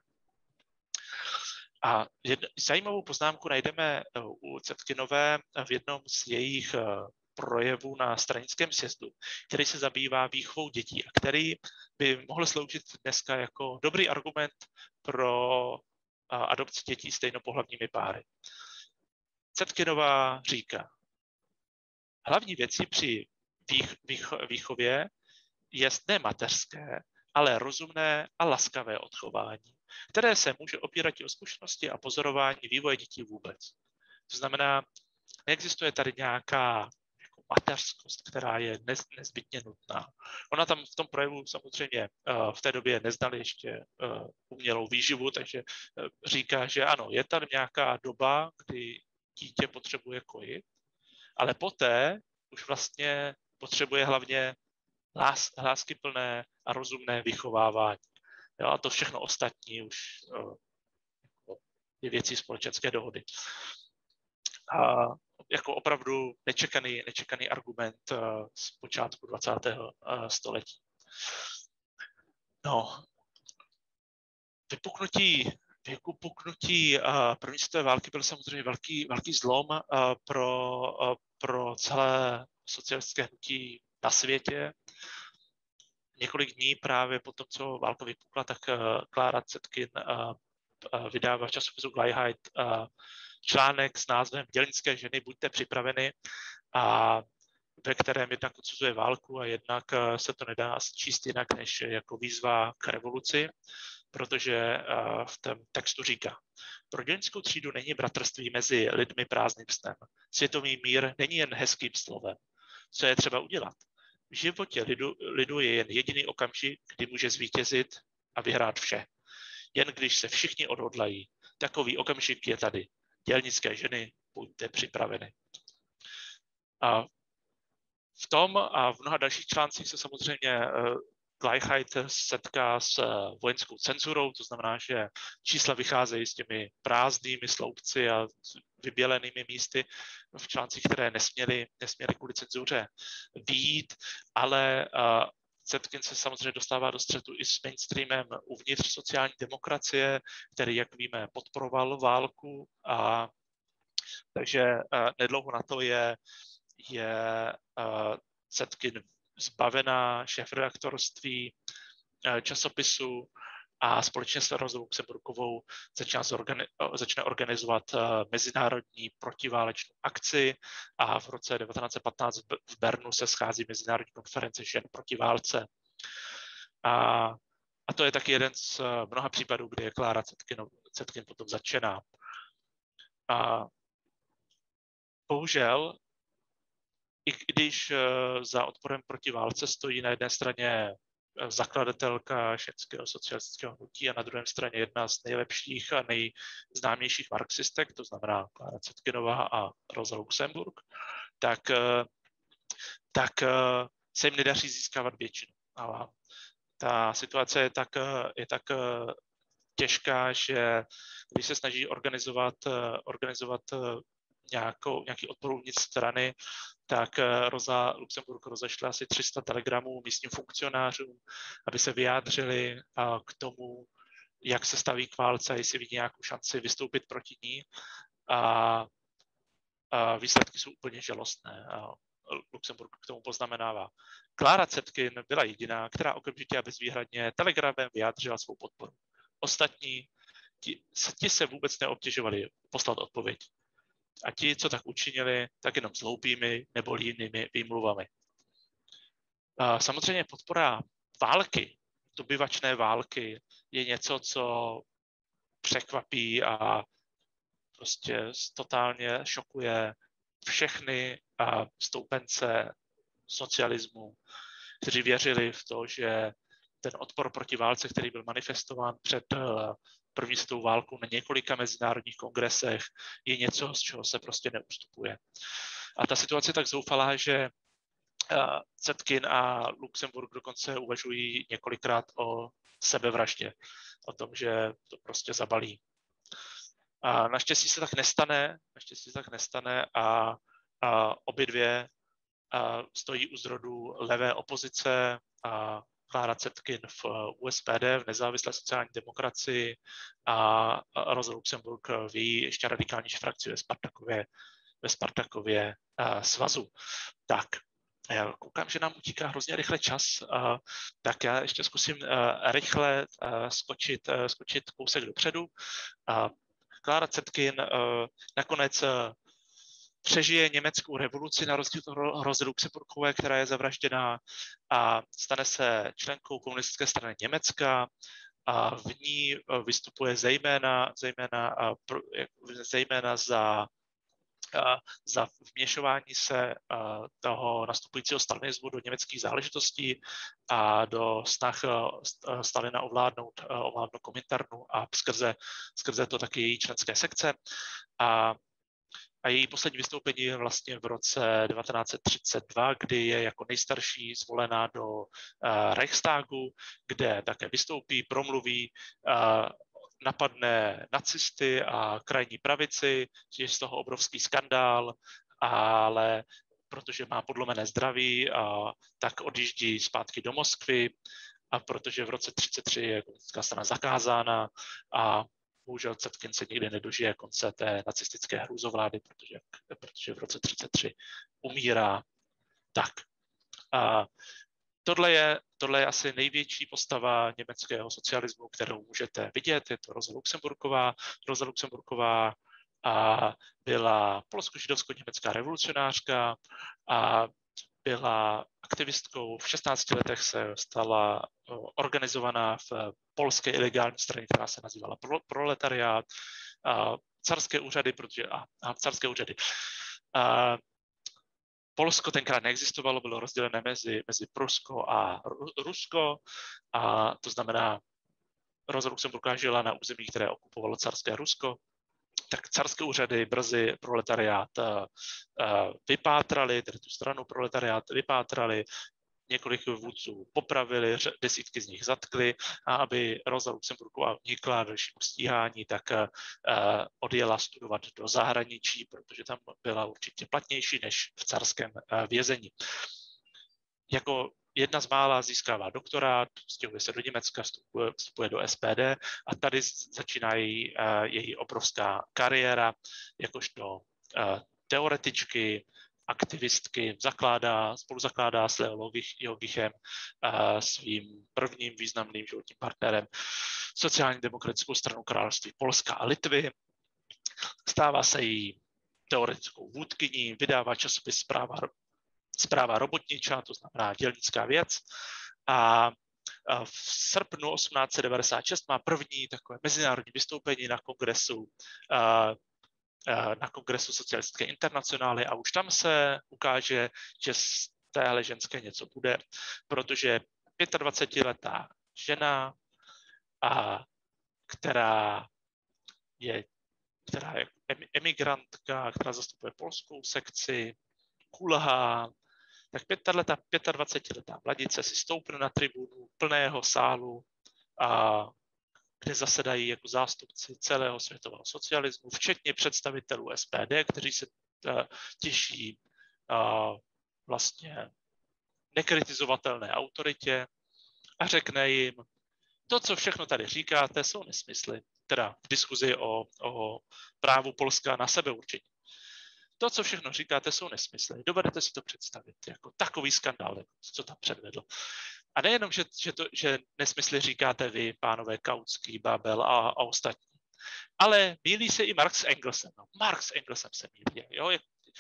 Speaker 2: A zajímavou poznámku najdeme u Zetkinové v jednom z jejich projevů na stranickém sjezdu, který se zabývá výchovou dětí a který by mohl sloužit dneska jako dobrý argument pro adopci dětí stejnopohlavními páry. Zetkinová říká, hlavní věci při výchově je ne mateřské, ale rozumné a laskavé odchování, které se může opírat o zkušenosti a pozorování vývoje dětí vůbec. To znamená, neexistuje tady nějaká mateřskost, která je nezbytně nutná. Ona tam v tom projevu samozřejmě v té době neznali ještě umělou výživu, takže říká, že ano, je tam nějaká doba, kdy dítě potřebuje kojit, ale poté už vlastně potřebuje hlavně láskyplné a rozumné vychovávání. Jo, a to všechno ostatní už je věcí společenské dohody. A jako opravdu nečekaný argument z počátku 20. století. No, vypuknutí první světové války byl samozřejmě velký zlom pro celé socialistické hnutí na světě. Několik dní právě po tom, co válka vypukla, tak Klára Zetkin vydává v časopisu Gleichheit článek s názvem Dělnické ženy, buďte připraveny, a ve kterém jednak odsuzuje válku a jednak se to nedá číst jinak než jako výzva k revoluci, protože v tom textu říká, pro dělnickou třídu není bratrství mezi lidmi prázdným snem. Světový mír není jen hezkým slovem. Co je třeba udělat? V životě lidu je jen jediný okamžik, kdy může zvítězit a vyhrát vše. Jen když se všichni odhodlají, takový okamžik je tady. Dělnické ženy, buďte připraveny. A v tom a v mnoha dalších článcích se samozřejmě Gleichheit setká s vojenskou cenzurou, to znamená, že čísla vycházejí s těmi prázdnými sloupci a vybělenými místy v článcích, které nesměly kvůli cenzuře vyjít, ale Zetkin se samozřejmě dostává do střetu i s mainstreamem uvnitř sociální demokracie, který, jak víme, podporoval válku, a takže nedlouho na to je Zetkin zbavená šéfredaktorství časopisu a společně s Rozou Luxemburkovou začne organizovat mezinárodní protiválečnou akci a v roce 1915 v Bernu se schází Mezinárodní konference žen proti válce. A to je taky jeden z mnoha případů, kdy je Klára Zetkin potom zatčená. Bohužel, i když za odporem proti válce stojí na jedné straně zakladatelka ženského socialistického hnutí a na druhé straně jedna z nejlepších a nejznámějších marxistek, to znamená Klára Zetkinová a Rosa Luxemburg, tak se jim nedaří získávat většinu. A ta situace je tak těžká, že když se snaží organizovat nějaký odpor uvnitř strany, tak Rosa Luxemburg rozešla asi 300 telegramů místním funkcionářům, aby se vyjádřili k tomu, jak se staví k válce, jestli vidí nějakou šanci vystoupit proti ní. A výsledky jsou úplně žalostné. Luxemburg k tomu poznamenává. Klára Zetkin byla jediná, která okamžitě a bezvýhradně telegramem vyjádřila svou podporu. Ostatní ti se vůbec neobtěžovali poslat odpověď. A ti, co tak učinili, tak jenom s hloupými nebo jinými výmluvami. Samozřejmě podpora války, dobyvačné války, je něco, co překvapí a prostě totálně šokuje všechny stoupence socialismu, kteří věřili v to, že ten odpor proti válce, který byl manifestován před první světovou válkou na několika mezinárodních kongresech, je něco, z čeho se prostě neustupuje. A ta situace je tak zoufalá, že Zetkin a Luxemburg dokonce uvažují několikrát o sebevraždě, o tom, že to prostě zabalí. A naštěstí se tak nestane a obě dvě stojí u zrodu levé opozice a Klára Zetkin v USPD, v nezávislé sociální demokracii a Rosa Luxemburg v její ještě radikálnější frakci ve Spartakově svazu. Tak, já koukám, že nám utíká hrozně rychle čas, tak já ještě zkusím rychle skočit kousek dopředu. Klára Zetkin nakonec přežije německou revoluci na rozdíl od Rosy Luxemburkové, která je zavražděná, a stane se členkou komunistické strany Německa a v ní vystupuje zejména za vměšování se toho nastupujícího stalinismu do německých záležitostí a do snah Stalina ovládnout Kominternu a skrze to taky její členské sekce. A její poslední vystoupení je vlastně v roce 1932, kdy je jako nejstarší zvolená do Reichstagu, kde také vystoupí, promluví, napadne nacisty a krajní pravici, je z toho obrovský skandál, ale protože má podlomené zdraví, tak odjíždí zpátky do Moskvy, a protože v roce 1933 je komunistická strana zakázána a bohužel Zetkin se nikdy nedožije konce té nacistické hrůzovlády, protože v roce 1933 umírá. Tak. Tohle je asi největší postava německého socialismu, kterou můžete vidět. Je to Rosa Luxemburková. Rosa Luxemburková byla polsko-židovsko-německá revolucionářka a byla aktivistkou. V 16 letech se stala organizovaná v polské ilegální straně, která se nazývala Proletariát. Carské úřady, carské úřady. Polsko tenkrát neexistovalo, bylo rozdělené mezi Prusko a Rusko, a to znamená, Rosa Luxemburgová žila na území, které okupovalo carské Rusko. Tak carské úřady brzy proletariát vypátrali, tedy tu stranu proletariát vypátrali, několik vůdců popravili, desítky z nich zatkli, a aby Rosa Luxemburgová unikla dalšímu stíhání, tak odjela studovat do zahraničí, protože tam byla určitě platnější než v carském vězení. Jako jedna z mála získává doktorát, stěhuje se do Německa, vstupuje do SPD a tady začíná její obrovská kariéra jakožto teoretičky, aktivistky, spoluzakládá s Leo Jogichem, svým prvním významným životním partnerem, sociálně demokratickou stranu Království Polska a Litvy. Stává se jí teoretickou vůdkyní, vydává časopis Zpráva robotniča, to znamená dělnická věc. A v srpnu 1896 má první takové mezinárodní vystoupení na kongresu socialistické internacionály, a už tam se ukáže, že z téhle ženské něco bude, protože 25letá žena, která je emigrantka, která zastupuje polskou sekci, kulhá, tak 25letá mladice si stoupne na tribunu plného sálu, kde zasedají jako zástupci celého světového socialismu, včetně představitelů SPD, kteří se těší vlastně nekritizovatelné autoritě a řekne jim, to, co všechno tady říkáte, jsou nesmysly, teda v diskuzi o právu Polska na sebeurčení. To, co všechno říkáte, jsou nesmysly. Dovedete si to představit jako takový skandál, co tam předvedl. A nejenom, že nesmysly říkáte vy, pánové Kautský, Babel a ostatní, ale mýlí se i Marx s Engelsem. No, Marx s Engelsem se mýlí. Jo?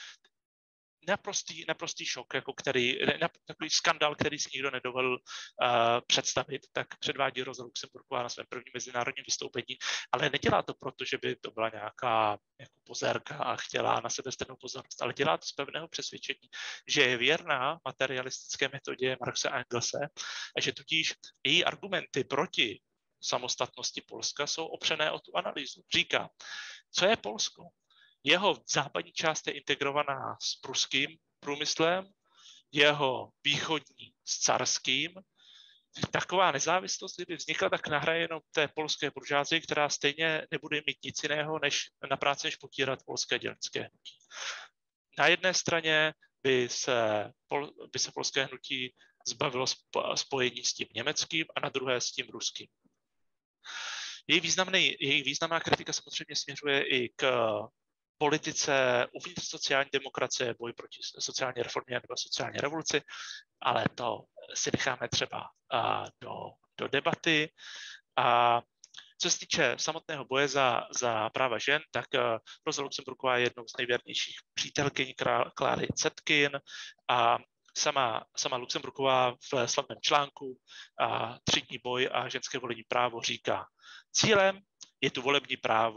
Speaker 2: Naprostý šok, jako takový skandál, který si nikdo nedovolil představit, tak předvádí Rosa Luxemburgová na svém prvním mezinárodním vystoupení, ale nedělá to proto, že by to byla nějaká jako pozérka a chtěla na sebe strnou pozornost, ale dělá to z pevného přesvědčení, že je věrná materialistické metodě Marxe a Engelse a že tudíž její argumenty proti samostatnosti Polska jsou opřené o tu analýzu. Říká, co je Polsko? Jeho západní část je integrovaná s pruským průmyslem, jeho východní s carským. Taková nezávislost, kdyby vznikla, tak nahraje jenom té polské buržázii, která stejně nebude mít nic jiného než na práci, než potírat polské dělnické hnutí. Na jedné straně by se polské hnutí zbavilo spojení s tím německým a na druhé s tím ruským. Její významná kritika samozřejmě směřuje i k politice uvnitř sociální demokracie, boj proti sociální reformě nebo sociální revoluci, ale to si necháme třeba do debaty. A co se týče samotného boje za práva žen, tak Rosa Luxemburgová je jednou z nejvěrnějších přítelkyň Kláry Zetkin a sama Luxemburgová v slavném článku 3 dní boj a ženské volební právo říká, cílem je tu volební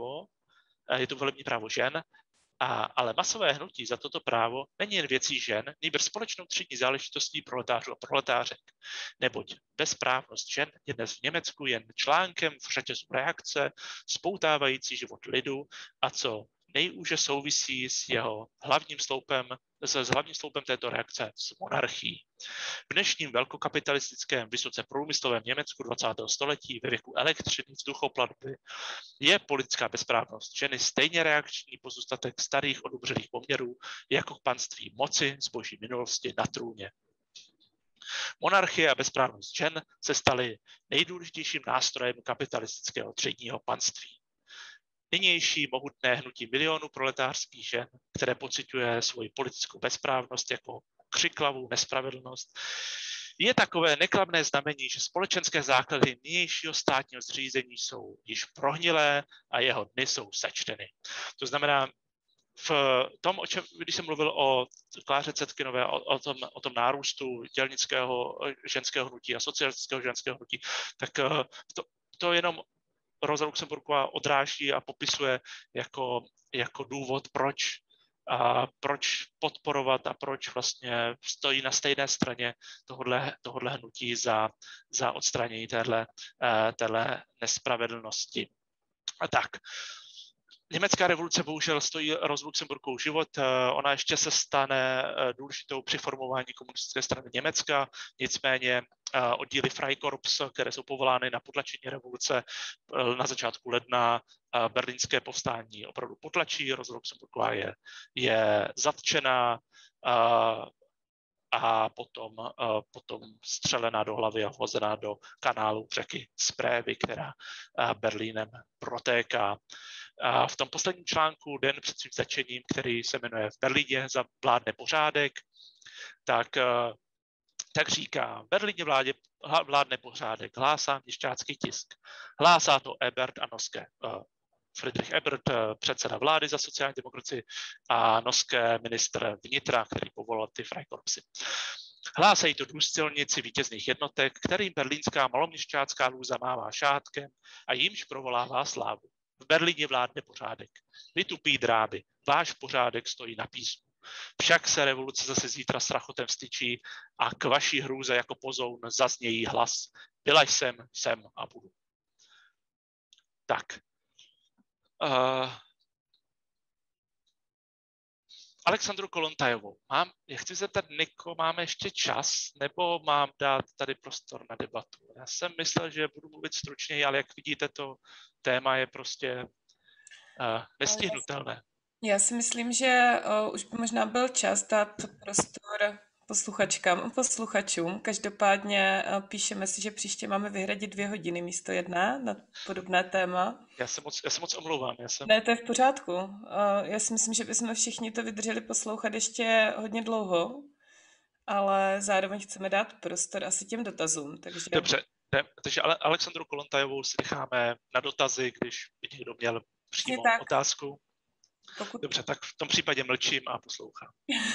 Speaker 2: právo žen, ale masové hnutí za toto právo není jen věcí žen, nýbrž společnou třídní záležitostí proletářů a proletářek. Neboť bezprávnost žen je dnes v Německu jen článkem v řetězu reakce, spoutávající život lidu a co nejúže souvisí s hlavním sloupem této reakce s monarchií. V dnešním velkokapitalistickém, vysoce průmyslovém Německu 20. století ve věku elektřiny, vzduchoplavby je politická bezprávnost ženy stejně reakční pozůstatek starých odumřelých poměrů jako panství moci zboží minulosti na trůně. Monarchie a bezprávnost žen se staly nejdůležitějším nástrojem kapitalistického třídního panství. Nynější mohutné hnutí milionů proletářských žen, které pociťuje svoji politickou bezprávnost jako křiklavou nespravedlnost, je takové nekladné znamení, že společenské základy nynějšího státního zřízení jsou již prohnilé a jeho dny jsou sečteny. To znamená, v tom, když jsem mluvil o Kláře Zetkinové, o tom nárůstu dělnického ženského hnutí a socialistického ženského hnutí, tak to jenom Rosa Luxemburgová odráží a popisuje jako důvod, proč podporovat a proč vlastně stojí na stejné straně tohodle hnutí za odstranění téhle nespravedlnosti. A tak. Německá revoluce bohužel stojí Rosu Luxemburgovou život. Ona ještě se stane důležitou při formování komunistické strany Německa, nicméně oddíly Freikorps, které jsou povolány na potlačení revoluce na začátku ledna, berlínské povstání opravdu potlačí. Rosa Luxemburgová je zatčená a potom střelená do hlavy a vhozená do kanálu řeky Správy, která Berlínem protéká. A v tom posledním článku, den před svým začením, který se jmenuje V Berlíně vládne pořádek, tak říká, v Berlíně vládne pořádek, hlásá měšťácký tisk. Hlásá to Ebert a Noske. Friedrich Ebert, předseda vlády za sociální demokracii, a Noske, ministr vnitra, který povolal ty Freikorpsy. Hlásají to důstojníci vítězných jednotek, kterým berlínská maloměšťácká lůza mává šátkem a jimž provolává slávu. V Berlíně vládne pořádek. Vy tupí dráby, váš pořádek stojí na písmu. Však se revoluce zase zítra s rachotem vstyčí a k vaší hrůze jako pozoun zaznějí hlas. Byla jsem a budu. Tak. Alexandru Kolontajovou. Já chci zeptat, Niko, máme ještě čas, nebo mám dát tady prostor na debatu? Já jsem myslel, že budu mluvit stručněji, ale jak vidíte, to téma je prostě nestihnutelné.
Speaker 1: Já si myslím, že už by možná byl čas dát prostor posluchačkám a posluchačům. Každopádně píšeme si, že příště máme vyhradit 2 hodiny místo 1 na podobné téma.
Speaker 2: Já se moc omlouvám.
Speaker 1: Ne, to je v pořádku. Já si myslím, že bychom všichni to vydrželi poslouchat ještě hodně dlouho, ale zároveň chceme dát prostor asi těm dotazům. Takže...
Speaker 2: Dobře, takže Alexandru Kolontajovou si necháme na dotazy, když by někdo měl přímo otázku. Dobře, tak v tom případě mlčím a poslouchám.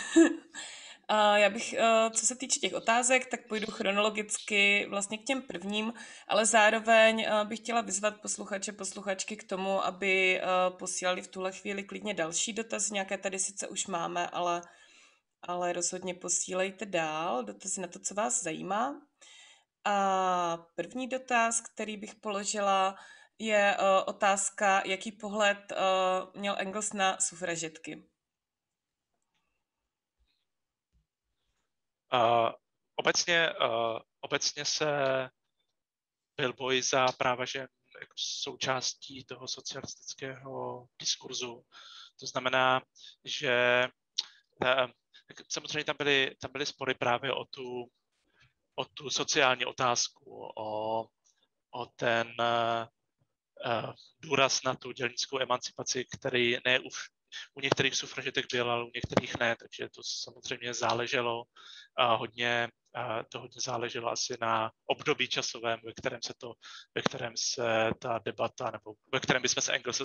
Speaker 1: Já bych, co se týče těch otázek, tak půjdu chronologicky vlastně k těm prvním, ale zároveň bych chtěla vyzvat posluchače, posluchačky k tomu, aby posílali v tuhle chvíli klidně další dotazy. Nějaké tady sice už máme, ale rozhodně posílejte dál dotazy na to, co vás zajímá. A první dotaz, který bych položila, je otázka, jaký pohled měl Engels na sufražetky.
Speaker 2: Obecně se byl boj za práva žen jako součástí toho socialistického diskurzu. To znamená, že samozřejmě tam byly spory právě o tu sociální otázku, o ten důraz na tu dělnickou emancipaci, který ne u některých sufražetek byl, ale u některých ne, takže to samozřejmě záleželo to hodně záleželo asi na období časovém, ve kterém se ta debata, nebo ve kterém bychom se Engelse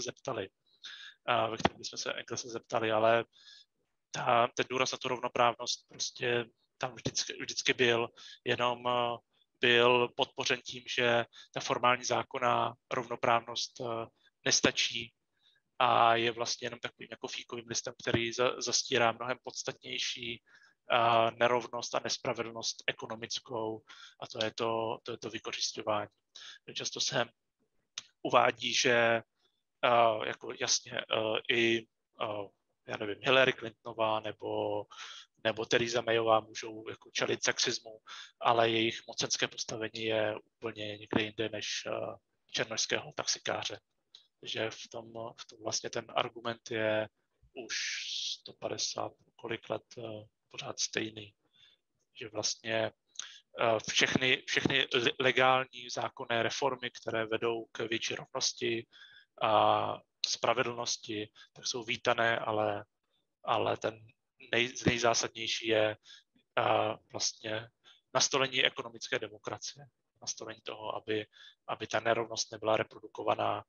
Speaker 2: zeptali, ale ten důraz na tu rovnoprávnost prostě tam vždycky byl, jenom byl podpořen tím, že ta formální zákonná rovnoprávnost nestačí a je vlastně jenom takovým jako fíkovým listem, který zastírá mnohem podstatnější nerovnost a nespravedlnost ekonomickou, a to je to vykořisťování. Často se uvádí, že jako jasně i já nevím, Hillary Clintonová nebo Theresa Mayová můžou jako čelit sexismu, ale jejich mocenské postavení je úplně někde jinde než černošského taxikáře. Takže v tom vlastně ten argument je už 150 kolik let pořád stejný. Že vlastně všechny legální zákonné reformy, které vedou k větší rovnosti a spravedlnosti, tak jsou vítané, ale ten nejzásadnější je vlastně nastolení ekonomické demokracie. Nastolení toho, aby ta nerovnost nebyla reprodukovaná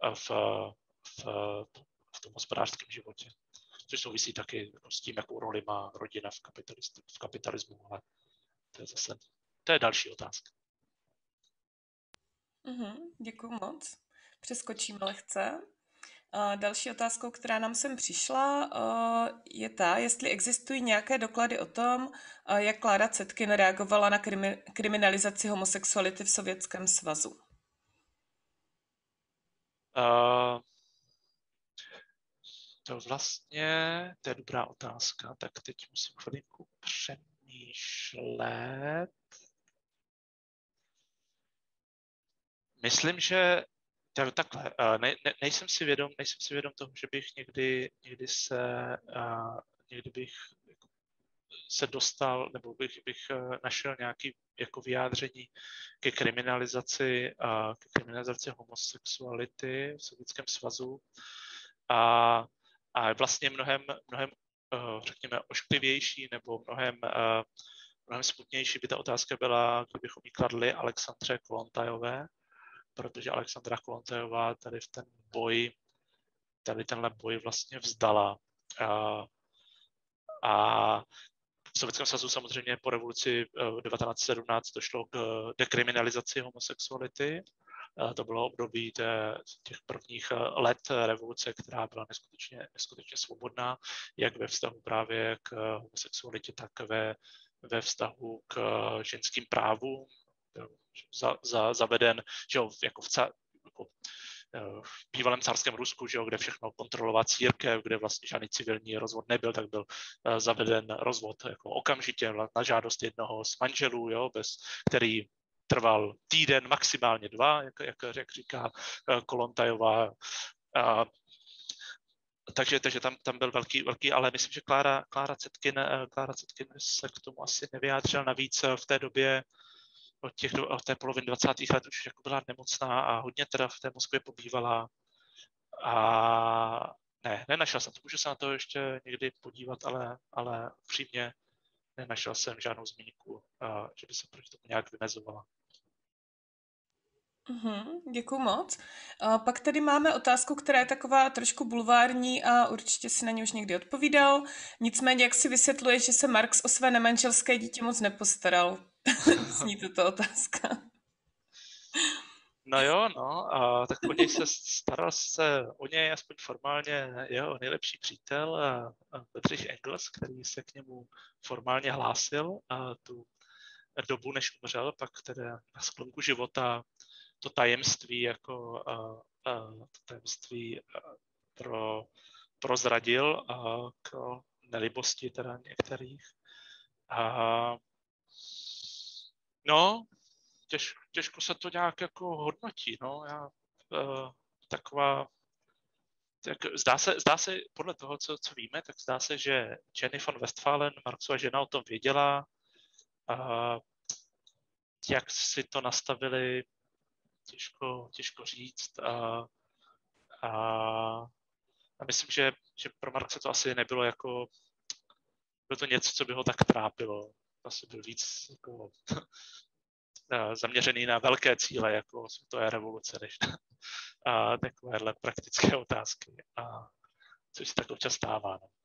Speaker 2: v tom hospodářském životě. Což souvisí taky s tím, jakou roli má rodina v kapitalismu, ale to je další otázka.
Speaker 1: Děkuji moc. Přeskočíme lehce. Další otázkou, která nám sem přišla, je ta, jestli existují nějaké doklady o tom, jak Klára Zetkin reagovala na kriminalizaci homosexuality v Sovětském svazu.
Speaker 2: To je dobrá otázka, tak teď musím chvilinku přemýšlet. Myslím, že takhle, nejsem si vědom toho, že bych někdy bych se dostal, nebo bych našel nějaký jako vyjádření ke kriminalizaci homosexuality v Sovětském svazu. A vlastně mnohem řekněme, ošklivější nebo mnohem smutnější by ta otázka byla, kdybychom ji kladli Alexandře Kolontajové, protože Alexandra Kolontajová tady tenhle boj vlastně vzdala. A v Sovětském svazu samozřejmě po revoluci 1917 došlo k dekriminalizaci homosexuality, To bylo období těch prvních let revoluce, která byla neskutečně svobodná, jak ve vztahu právě k homosexualitě, tak ve vztahu k ženským právům. Zaveden, že jo, jako v bývalém carském Rusku, že jo, kde všechno kontrolovala církev, kde vlastně žádný civilní rozvod nebyl, tak byl zaveden rozvod jako okamžitě na žádost jednoho z manželů, jo, který trval týden, maximálně 2, jak říká Kolontajová. Takže tam byl velký, ale myslím, že Klára Zetkin se k tomu asi nevyjádřila. Navíc v té době od té poloviny 20. let už jako byla nemocná a hodně teda v té Moskvě pobývala. A nenašel jsem to. Můžu se na to ještě někdy podívat, ale upřímně nenašel jsem žádnou zmínku, že by se proti tomu nějak vymezovala.
Speaker 1: Děkuju moc. Pak tady máme otázku, která je taková trošku bulvární a určitě si na ně už někdy odpovídal. Nicméně, jak si vysvětluje, že se Marx o své nemanželské dítě moc nepostaral? Zní tato otázka.
Speaker 2: No jo, tak o něj aspoň formálně jeho nejlepší přítel Bedřich Engels, který se k němu formálně hlásil tu dobu, než umřel, pak tedy na sklonku života to tajemství prozradil k nelibosti teda některých. No, těžko se to nějak jako hodnotí, no, zdá se podle toho, co víme, tak zdá se, že Jenny von Westphalen, Marxova žena, o tom věděla, jak si to nastavili, těžko říct. A myslím, že pro Marxe to asi nebylo jako, bylo to něco, co by ho tak trápilo. Asi byl víc jako zaměřený na velké cíle, jako světové revoluce, než na takovéhle praktické otázky, což se tak občas stává. No.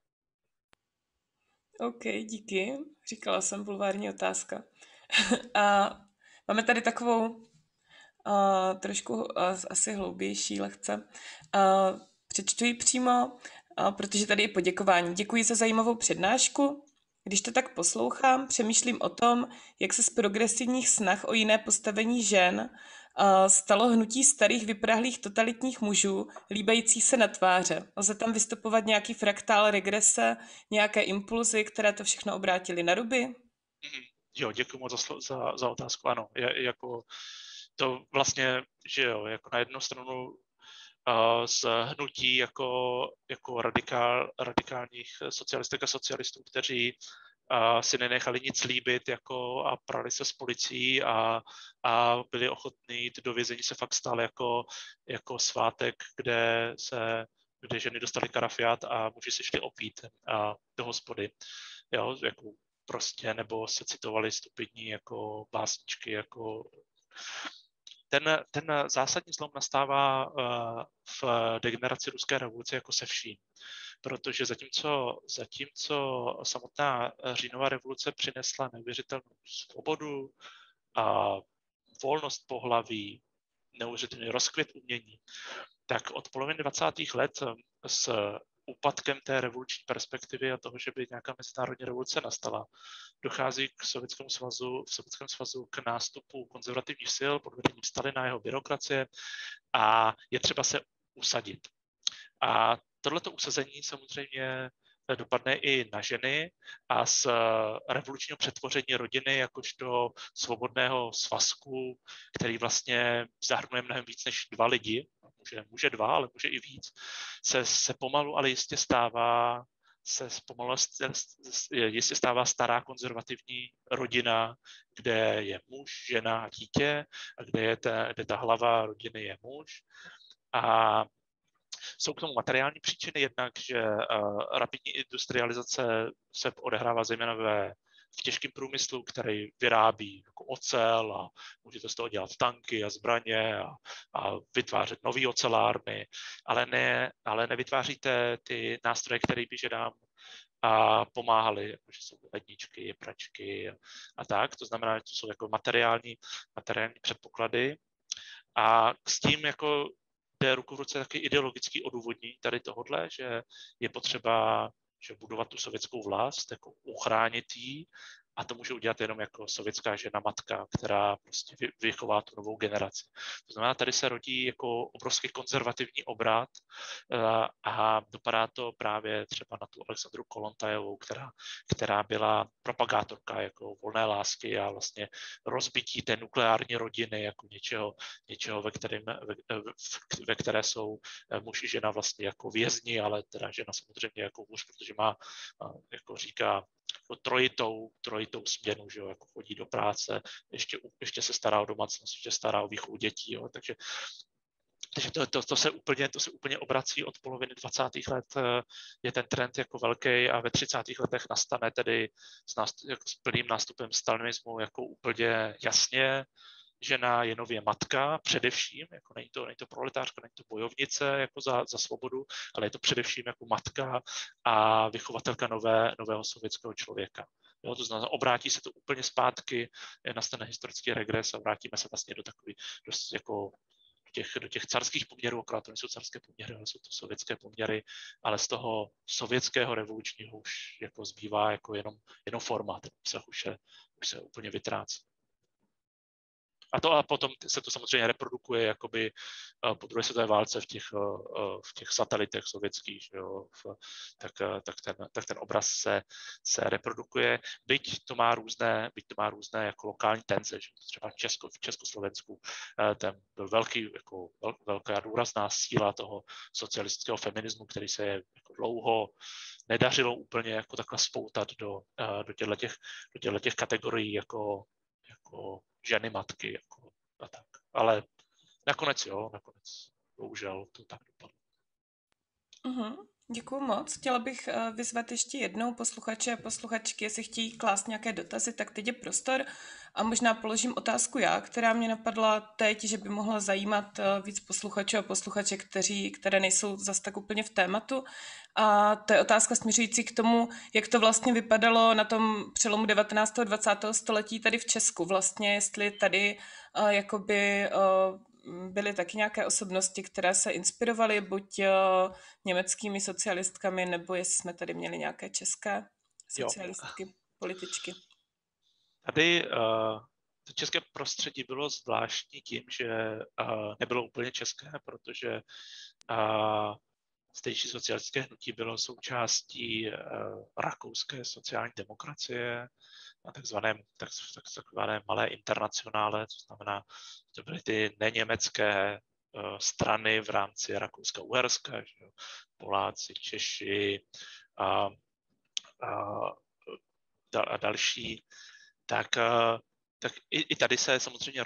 Speaker 1: OK, díky. Říkala jsem bulvární otázka. A máme tady takovou trošku asi hloubější lehce. Přečtu ji přímo, protože tady je poděkování. Děkuji za zajímavou přednášku. Když to tak poslouchám, přemýšlím o tom, jak se z progresivních snah o jiné postavení žen stalo hnutí starých vyprahlých totalitních mužů, líbající se na tváře. Lze tam vystupovat nějaký fraktál regrese, nějaké impulzy, které to všechno obrátily na ruby?
Speaker 2: Jo, děkuji moc za otázku. Ano, je jako to vlastně, že jo, jako na jednu stranu z hnutí jako radikálních socialistek a socialistů, kteří si nenechali nic líbit jako, a prali se s policií a byli ochotní jít do vězení, se fakt stal jako svátek, kde ženy dostaly karafiát a muži si šli opít do hospody. Jo, jako prostě, nebo se citovali stupidní jako básničky, jako ten zásadní zlom nastává v degeneraci ruské revoluce jako se vším. Protože zatímco samotná říjnová revoluce přinesla neuvěřitelnou svobodu a volnost pohlaví, neuvěřitelný rozkvět umění, tak od poloviny 20. let s úpadkem té revoluční perspektivy a toho, že by nějaká mezinárodní revoluce nastala, dochází v Sovětském svazu k nástupu konzervativních sil pod vedením Stalina a jeho byrokracie a je třeba se usadit. A tohleto usazení samozřejmě dopadne i na ženy a z revolučního přetvoření rodiny jakožto svobodného svazku, který vlastně zahrnuje mnohem víc než 2 lidi, může 2, ale může i víc, se pomalu, ale jistě stává stará konzervativní rodina, kde je muž, žena a dítě, a kde ta hlava rodiny je muž. A jsou k tomu materiální příčiny, jednak, že rapidní industrializace se odehrává zejména v těžkém průmyslu, který vyrábí jako ocel a můžete z toho dělat tanky a zbraně a vytvářet nový ocelárny, ale nevytváříte ty nástroje, které by ženám pomáhaly, jako že jsou ledničky, pračky a tak. To znamená, že to jsou jako materiální předpoklady. A s tím jako jde ruku v ruce taky ideologický odůvodnění tady tohodle, že je potřeba že budovat tu sovětskou vlast, jako uchránit ji, a to může udělat jenom jako sovětská žena matka, která prostě vychová tu novou generaci. To znamená, tady se rodí jako obrovský konzervativní obrat a dopadá to právě třeba na tu Alexandru Kolontajovou, která byla propagátorka jako volné lásky a vlastně rozbití té nukleární rodiny jako něčeho ve které jsou muž i žena vlastně jako vězni, ale teda žena samozřejmě jako muž, protože má, jako říká, jako trojitou směnu, že jo, jako chodí do práce, ještě se stará o domácnost, ještě stará o výchovu dětí, jo, takže to se úplně obrací od poloviny 20. let, je ten trend jako velký a ve 30. letech nastane tedy s plným nástupem stalinismu jako úplně jasně, žena je nově matka, především, jako není to proletářka, není to bojovnice jako za svobodu, ale je to především jako matka a vychovatelka nového sovětského člověka. Jo, to znamená, obrátí se to úplně zpátky, nastane historický regres a vrátíme se vlastně do těch carských poměrů, akorát to nejsou carské poměry, ale jsou to sovětské poměry, ale z toho sovětského revolučního už jako zbývá jako jenom forma, ten obsah už se úplně vytrácí. A potom se to samozřejmě reprodukuje jakoby po druhé světové válce v těch satelitech sovětských, jo, tak ten obraz se reprodukuje, byť to má různé jako lokální tenze, že třeba v Československu ten byl velká důrazná síla toho socialistického feminismu, který se jako dlouho nedařilo úplně jako takhle spoutat do těchto kategorií jako ženy, matky jako a tak. Ale nakonec bohužel to tak dopadlo.
Speaker 1: Děkuju moc. Chtěla bych vyzvat ještě jednou posluchače a posluchačky, jestli chtějí klást nějaké dotazy, tak teď je prostor a možná položím otázku já, která mě napadla teď, že by mohla zajímat víc posluchačů a posluchaček, které nejsou zas tak úplně v tématu. A to je otázka směřující k tomu, jak to vlastně vypadalo na tom přelomu 19. a 20. století tady v Česku. Vlastně, jestli tady byly taky nějaké osobnosti, které se inspirovaly buď německými socialistkami, nebo jestli jsme tady měli nějaké české socialistky, političky.
Speaker 2: Tady to české prostředí bylo zvláštní tím, že nebylo úplně české, protože zdejší socialistické hnutí bylo součástí rakouské sociální demokracie na takzvané malé internacionále, co znamená, že to byly ty neněmecké strany v rámci Rakouska-Uherska, Poláci, Češi a další, tak i tady se samozřejmě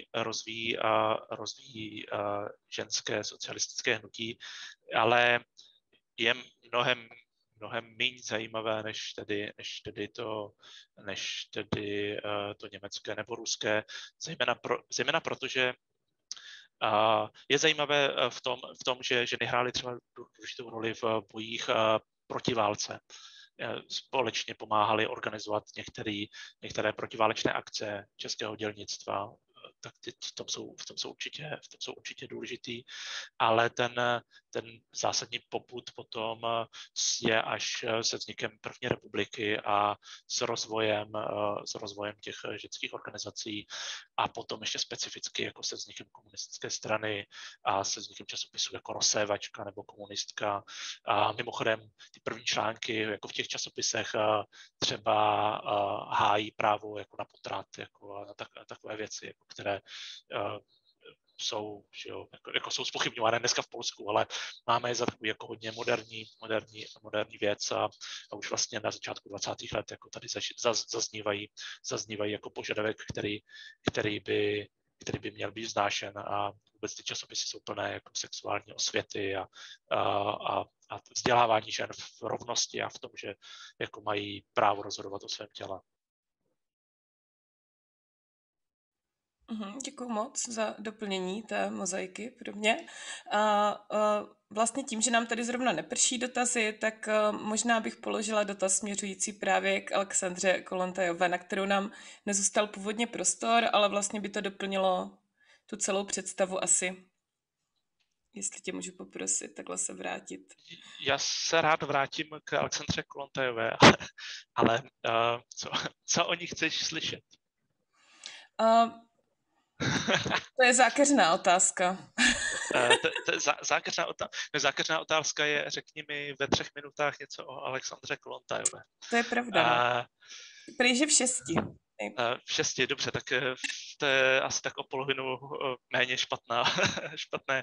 Speaker 2: rozvíjí ženské socialistické hnutí, ale je mnohem méně zajímavé než to německé nebo ruské, zejména protože je zajímavé v tom, že ženy hrály třeba důležitou roli v bojích proti válce. Společně pomáhali organizovat některé protiválečné akce českého dělnictva, tak v tom jsou určitě důležitý, ale ten zásadní popud potom je až se vznikem první republiky a s rozvojem těch ženských organizací a potom ještě specificky jako se vznikem komunistické strany a se vznikem časopisů jako Rozsévačka nebo Komunistka. A mimochodem ty první články jako v těch časopisech třeba hájí právo jako na potrat jako a takové věci, jako které jsou zpochybňované dneska v Polsku, ale máme je za takový jako hodně moderní věc a už vlastně na začátku 20. let jako tady zaznívají jako požadavek, který by měl být vznášen a vůbec ty časopisy jsou plné jako sexuální osvěty a vzdělávání žen v rovnosti a v tom, že jako mají právo rozhodovat o svém těle.
Speaker 1: Děkuji moc za doplnění té mozaiky pro mě. Vlastně tím, že nám tady zrovna neprší dotazy, tak možná bych položila dotaz směřující právě k Alexandře Kolontajové, na kterou nám nezůstal původně prostor, ale vlastně by to doplnilo tu celou představu asi. Jestli tě můžu poprosit takhle se vrátit.
Speaker 2: Já se rád vrátím k Alexandře Kollontajové, ale co o ní chceš slyšet?
Speaker 1: To je zákeřná otázka.
Speaker 2: Zákeřná otázka je, řekni mi ve 3 minutách něco o Alexandře Kollontajové.
Speaker 1: To je pravda, no. Prý, že v 6.
Speaker 2: V 6, dobře, tak to je asi tak o polovinu méně špatné.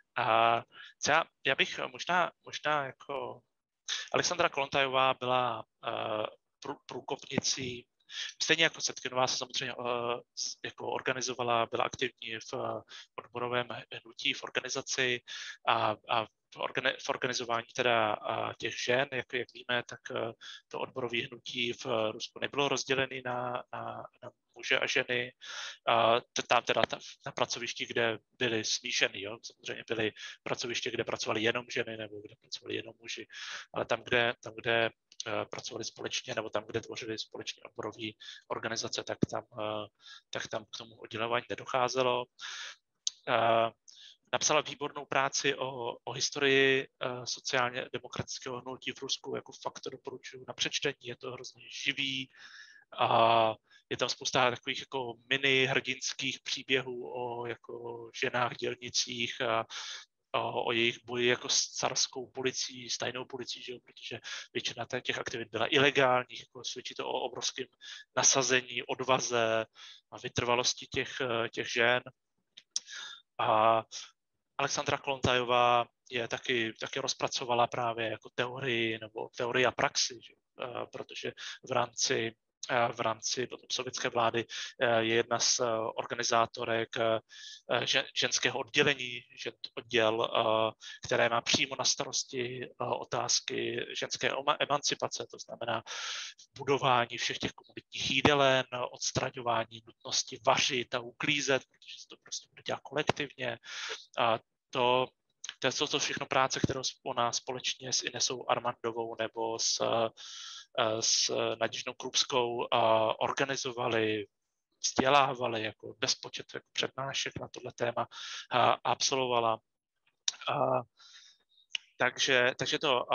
Speaker 2: Já bych možná jako Alexandra Kollontajová byla průkopnicí, stejně jako Setkinová se samozřejmě jako organizovala, byla aktivní v odborovém hnutí, v organizaci a v organizování teda těch žen, jak víme, tak to odborové hnutí v Rusku nebylo rozdělené na muže a ženy. Tam teda na pracovišti, kde byly smíšený, jo? Samozřejmě byly pracoviště, kde pracovali jenom ženy nebo kde pracovali jenom muži, ale tam, kde pracovali společně nebo tam, kde tvořili společně odborové organizace, tak tam k tomu oddělování nedocházelo. Napsala výbornou práci o historii sociálně demokratického hnutí v Rusku, jako fakt to doporučuji na přečtení, je to hrozně živý a je tam spousta takových jako mini hrdinských příběhů o jako ženách, dělnicích a o jejich boji jako s carskou policií, s tajnou policií, že jo, protože většina těch aktivit byla ilegálních, jako svědčí to o obrovském nasazení, odvaze a vytrvalosti těch žen. A Alexandra Kollontajová je taky rozpracovala právě jako teorii a praxi, že? Protože v rámci potom sovětské vlády je jedna z organizátorek ženského oddělení, odděl, které má přímo na starosti otázky ženské emancipace, to znamená budování všech těch komunitních jídelen, odstraňování nutnosti vařit a uklízet, protože se to prostě bude dělat kolektivně. A to jsou to všechno práce, kterou ona společně s Inesou Armandovou nebo s Naděžnou Krupskou organizovali, vzdělávali, jako bezpočet jako přednášek na tohle téma absolvovala. Takže to,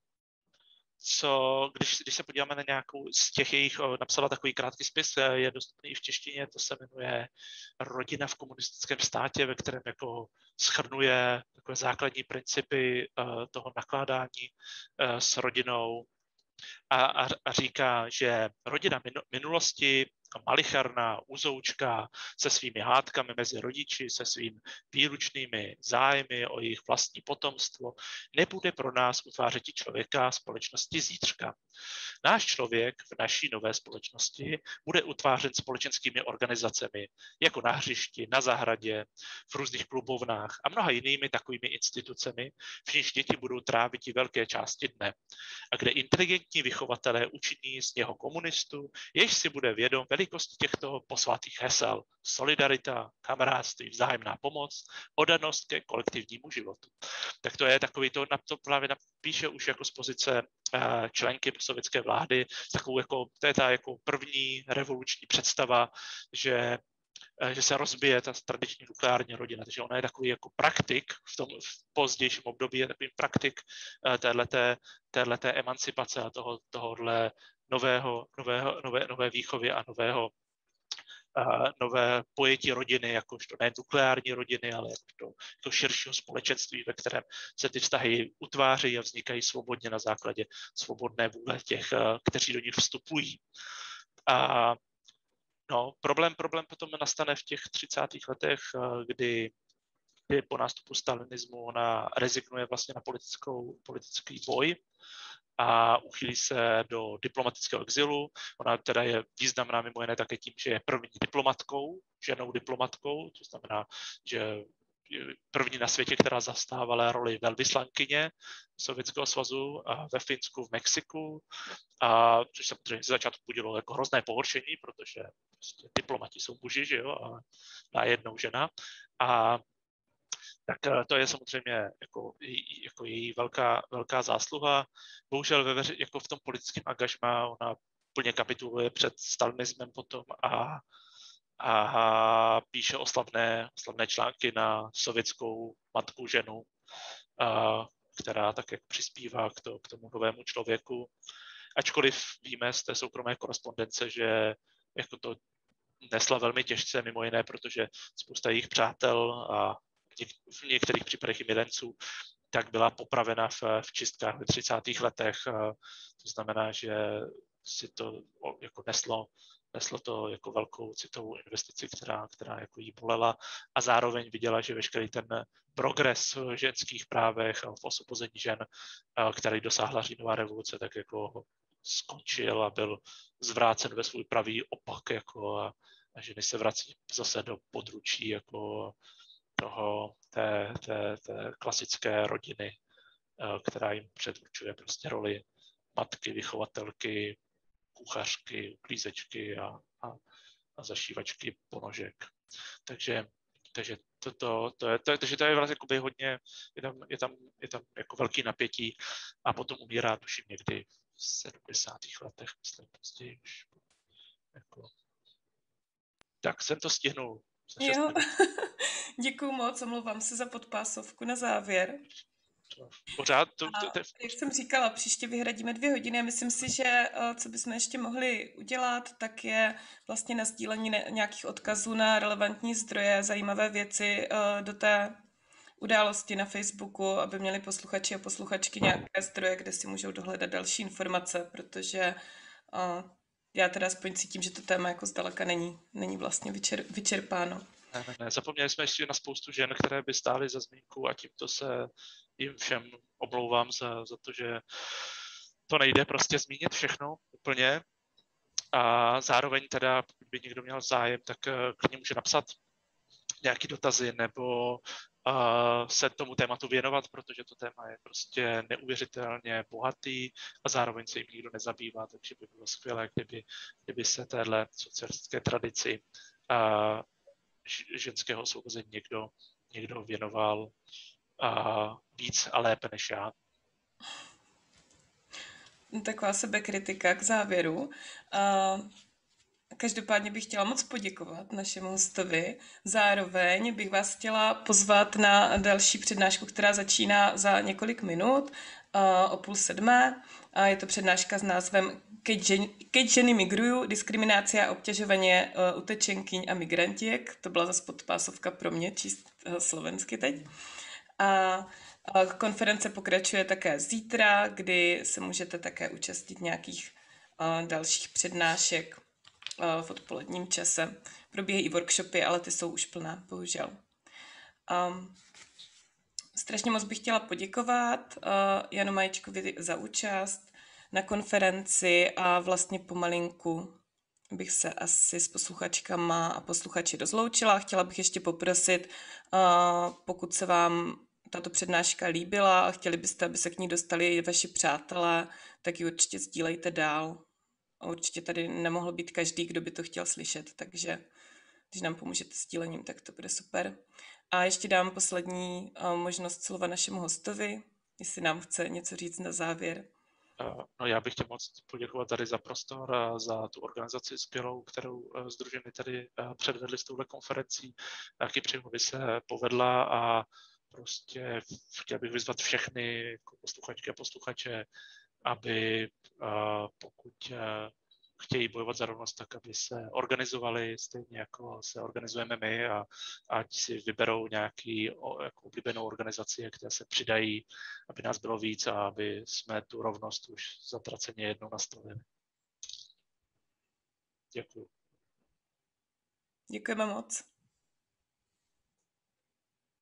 Speaker 2: když se podíváme na nějakou z těch jejich, napsala takový krátký spis, je dostupný i v češtině, to se jmenuje Rodina v komunistickém státě, ve kterém jako shrnuje takové základní principy toho nakládání s rodinou a říká, že rodina minulosti, malicharná uzoučka se svými hádkami mezi rodiči, se svými výlučnými zájmy o jejich vlastní potomstvo, nebude pro nás utvářet člověka společnosti zítřka. Náš člověk v naší nové společnosti bude utvářen společenskými organizacemi, jako na hřišti, na zahradě, v různých klubovnách a mnoha jinými takovými institucemi, v nichž děti budou trávit i velké části dne. A kde inteligentní vychovatelé učiní z něho komunistu, jež si bude vědom velikosti těchto posvátých hesel: solidarita, kamarádství, vzájemná pomoc, oddanost ke kolektivnímu životu. Tak to je takový to právě napíše už jako z pozice členky sovětské vlády, takovou jako, to je ta jako první revoluční představa, že se rozbije ta tradiční nukleární rodina. Takže ona je takový jako praktik v pozdějším období, je takový praktik téhleté emancipace a tohohle nové výchovy a nové pojetí rodiny, jakožto ne nukleární rodiny, ale jako širšího společenství, ve kterém se ty vztahy utváří a vznikají svobodně na základě svobodné vůle těch, kteří do nich vstupují. Problém potom nastane v těch 30. letech, kdy po nástupu stalinismu ona rezignuje vlastně na politický boj a uchýlí se do diplomatického exilu. Ona teda je významná mimo jiné také tím, že je první ženou diplomatkou, to znamená, že první na světě, která zastávala roli velvyslankyně Sovětského svazu ve Finsku, v Mexiku, což samozřejmě ze začátku budilo jako hrozné pohoršení, protože prostě diplomati jsou muži, že jo, a najednou žena. Tak to je samozřejmě jako její velká zásluha. Bohužel jako v tom politickém angažmá ona plně kapituluje před stalinismem potom a píše slavné články na sovětskou matku ženu, která tak jak přispívá k tomu novému člověku. Ačkoliv víme z té soukromé korespondence, že jako to nesla velmi těžce, mimo jiné, protože spousta jejich přátel a v některých případech i milenců tak byla popravena v čistkách ve 30. letech. To znamená, že si to jako neslo to jako velkou citovou investici, která jako jí bolela, a zároveň viděla, že veškerý ten progres v ženských právech a v osvobození žen, který dosáhla říjnová revoluce, tak jako skončil a byl zvrácen ve svůj pravý opak, jako a ženy se vrací zase do područí jako té klasické rodiny, která jim předurčuje prostě roli matky, vychovatelky, kuchařky, uklízečky a zašívačky ponožek. Takže to je vlastně hodně, je tam jako velký napětí a potom umírá, tuším, někdy v 70. letech, myslím, později už. Jako. Tak jsem to stihnul za 6 minut.
Speaker 1: Děkuju moc, omlouvám se za podpásovku na závěr.
Speaker 2: Pořád
Speaker 1: Jak jsem říkala, příště vyhradíme 2 hodiny. Myslím si, že co bychom ještě mohli udělat, tak je vlastně nasdílení nějakých odkazů na relevantní zdroje, zajímavé věci do té události na Facebooku, aby měli posluchači a posluchačky nějaké zdroje, kde si můžou dohledat další informace, protože já teda aspoň cítím, že to téma jako zdaleka není vlastně vyčerpáno.
Speaker 2: Ne. Zapomněli jsme ještě na spoustu žen, které by stály za zmínku, a tímto se jim všem omlouvám za to, že to nejde prostě zmínit všechno úplně. A zároveň teda, pokud by někdo měl zájem, tak klidně může napsat nějaké dotazy nebo se tomu tématu věnovat, protože to téma je prostě neuvěřitelně bohatý a zároveň se jim nikdo nezabývá, takže by bylo skvělé, kdyby se téhle socialistické tradici ženského osvobození někdo věnoval víc a lépe než já.
Speaker 1: Taková sebekritika k závěru. Každopádně bych chtěla moc poděkovat našemu hostovi. Zároveň bych vás chtěla pozvat na další přednášku, která začíná za několik minut o 6:30. Je to přednáška s názvem Keď ženy migrují, diskriminace a obtěžování utečenkyň a migrantiek. To byla zase podpásovka pro mě, číst slovensky teď. A konference pokračuje také zítra, kdy se můžete také účastnit nějakých dalších přednášek v odpoledním čase. Probíhají i workshopy, ale ty jsou už plné, bohužel. Strašně moc bych chtěla poděkovat Janu Majíčkovi za účast na konferenci a vlastně pomalinku bych se asi s posluchačkama a posluchači rozloučila. Chtěla bych ještě poprosit, pokud se vám tato přednáška líbila a chtěli byste, aby se k ní dostali vaši přátelé, tak ji určitě sdílejte dál. A určitě tady nemohl být každý, kdo by to chtěl slyšet, takže když nám pomůžete s sdílením, tak to bude super. A ještě dám poslední možnost slova našemu hostovi, jestli nám chce něco říct na závěr.
Speaker 2: No, já bych chtěl moc poděkovat tady za prostor a za tu organizaci skvělou, kterou sdruženy tady předvedli s touhle konferencí. Taky přeju, aby se povedla a prostě chtěl bych vyzvat všechny posluchačky a posluchače, aby pokud chtějí bojovat za rovnost, tak aby se organizovali stejně jako se organizujeme my a ať si vyberou nějaký jako oblíbenou organizaci, které se přidají, aby nás bylo víc a aby jsme tu rovnost už zatraceně jednou nastavili. Děkuji.
Speaker 1: Děkujeme moc.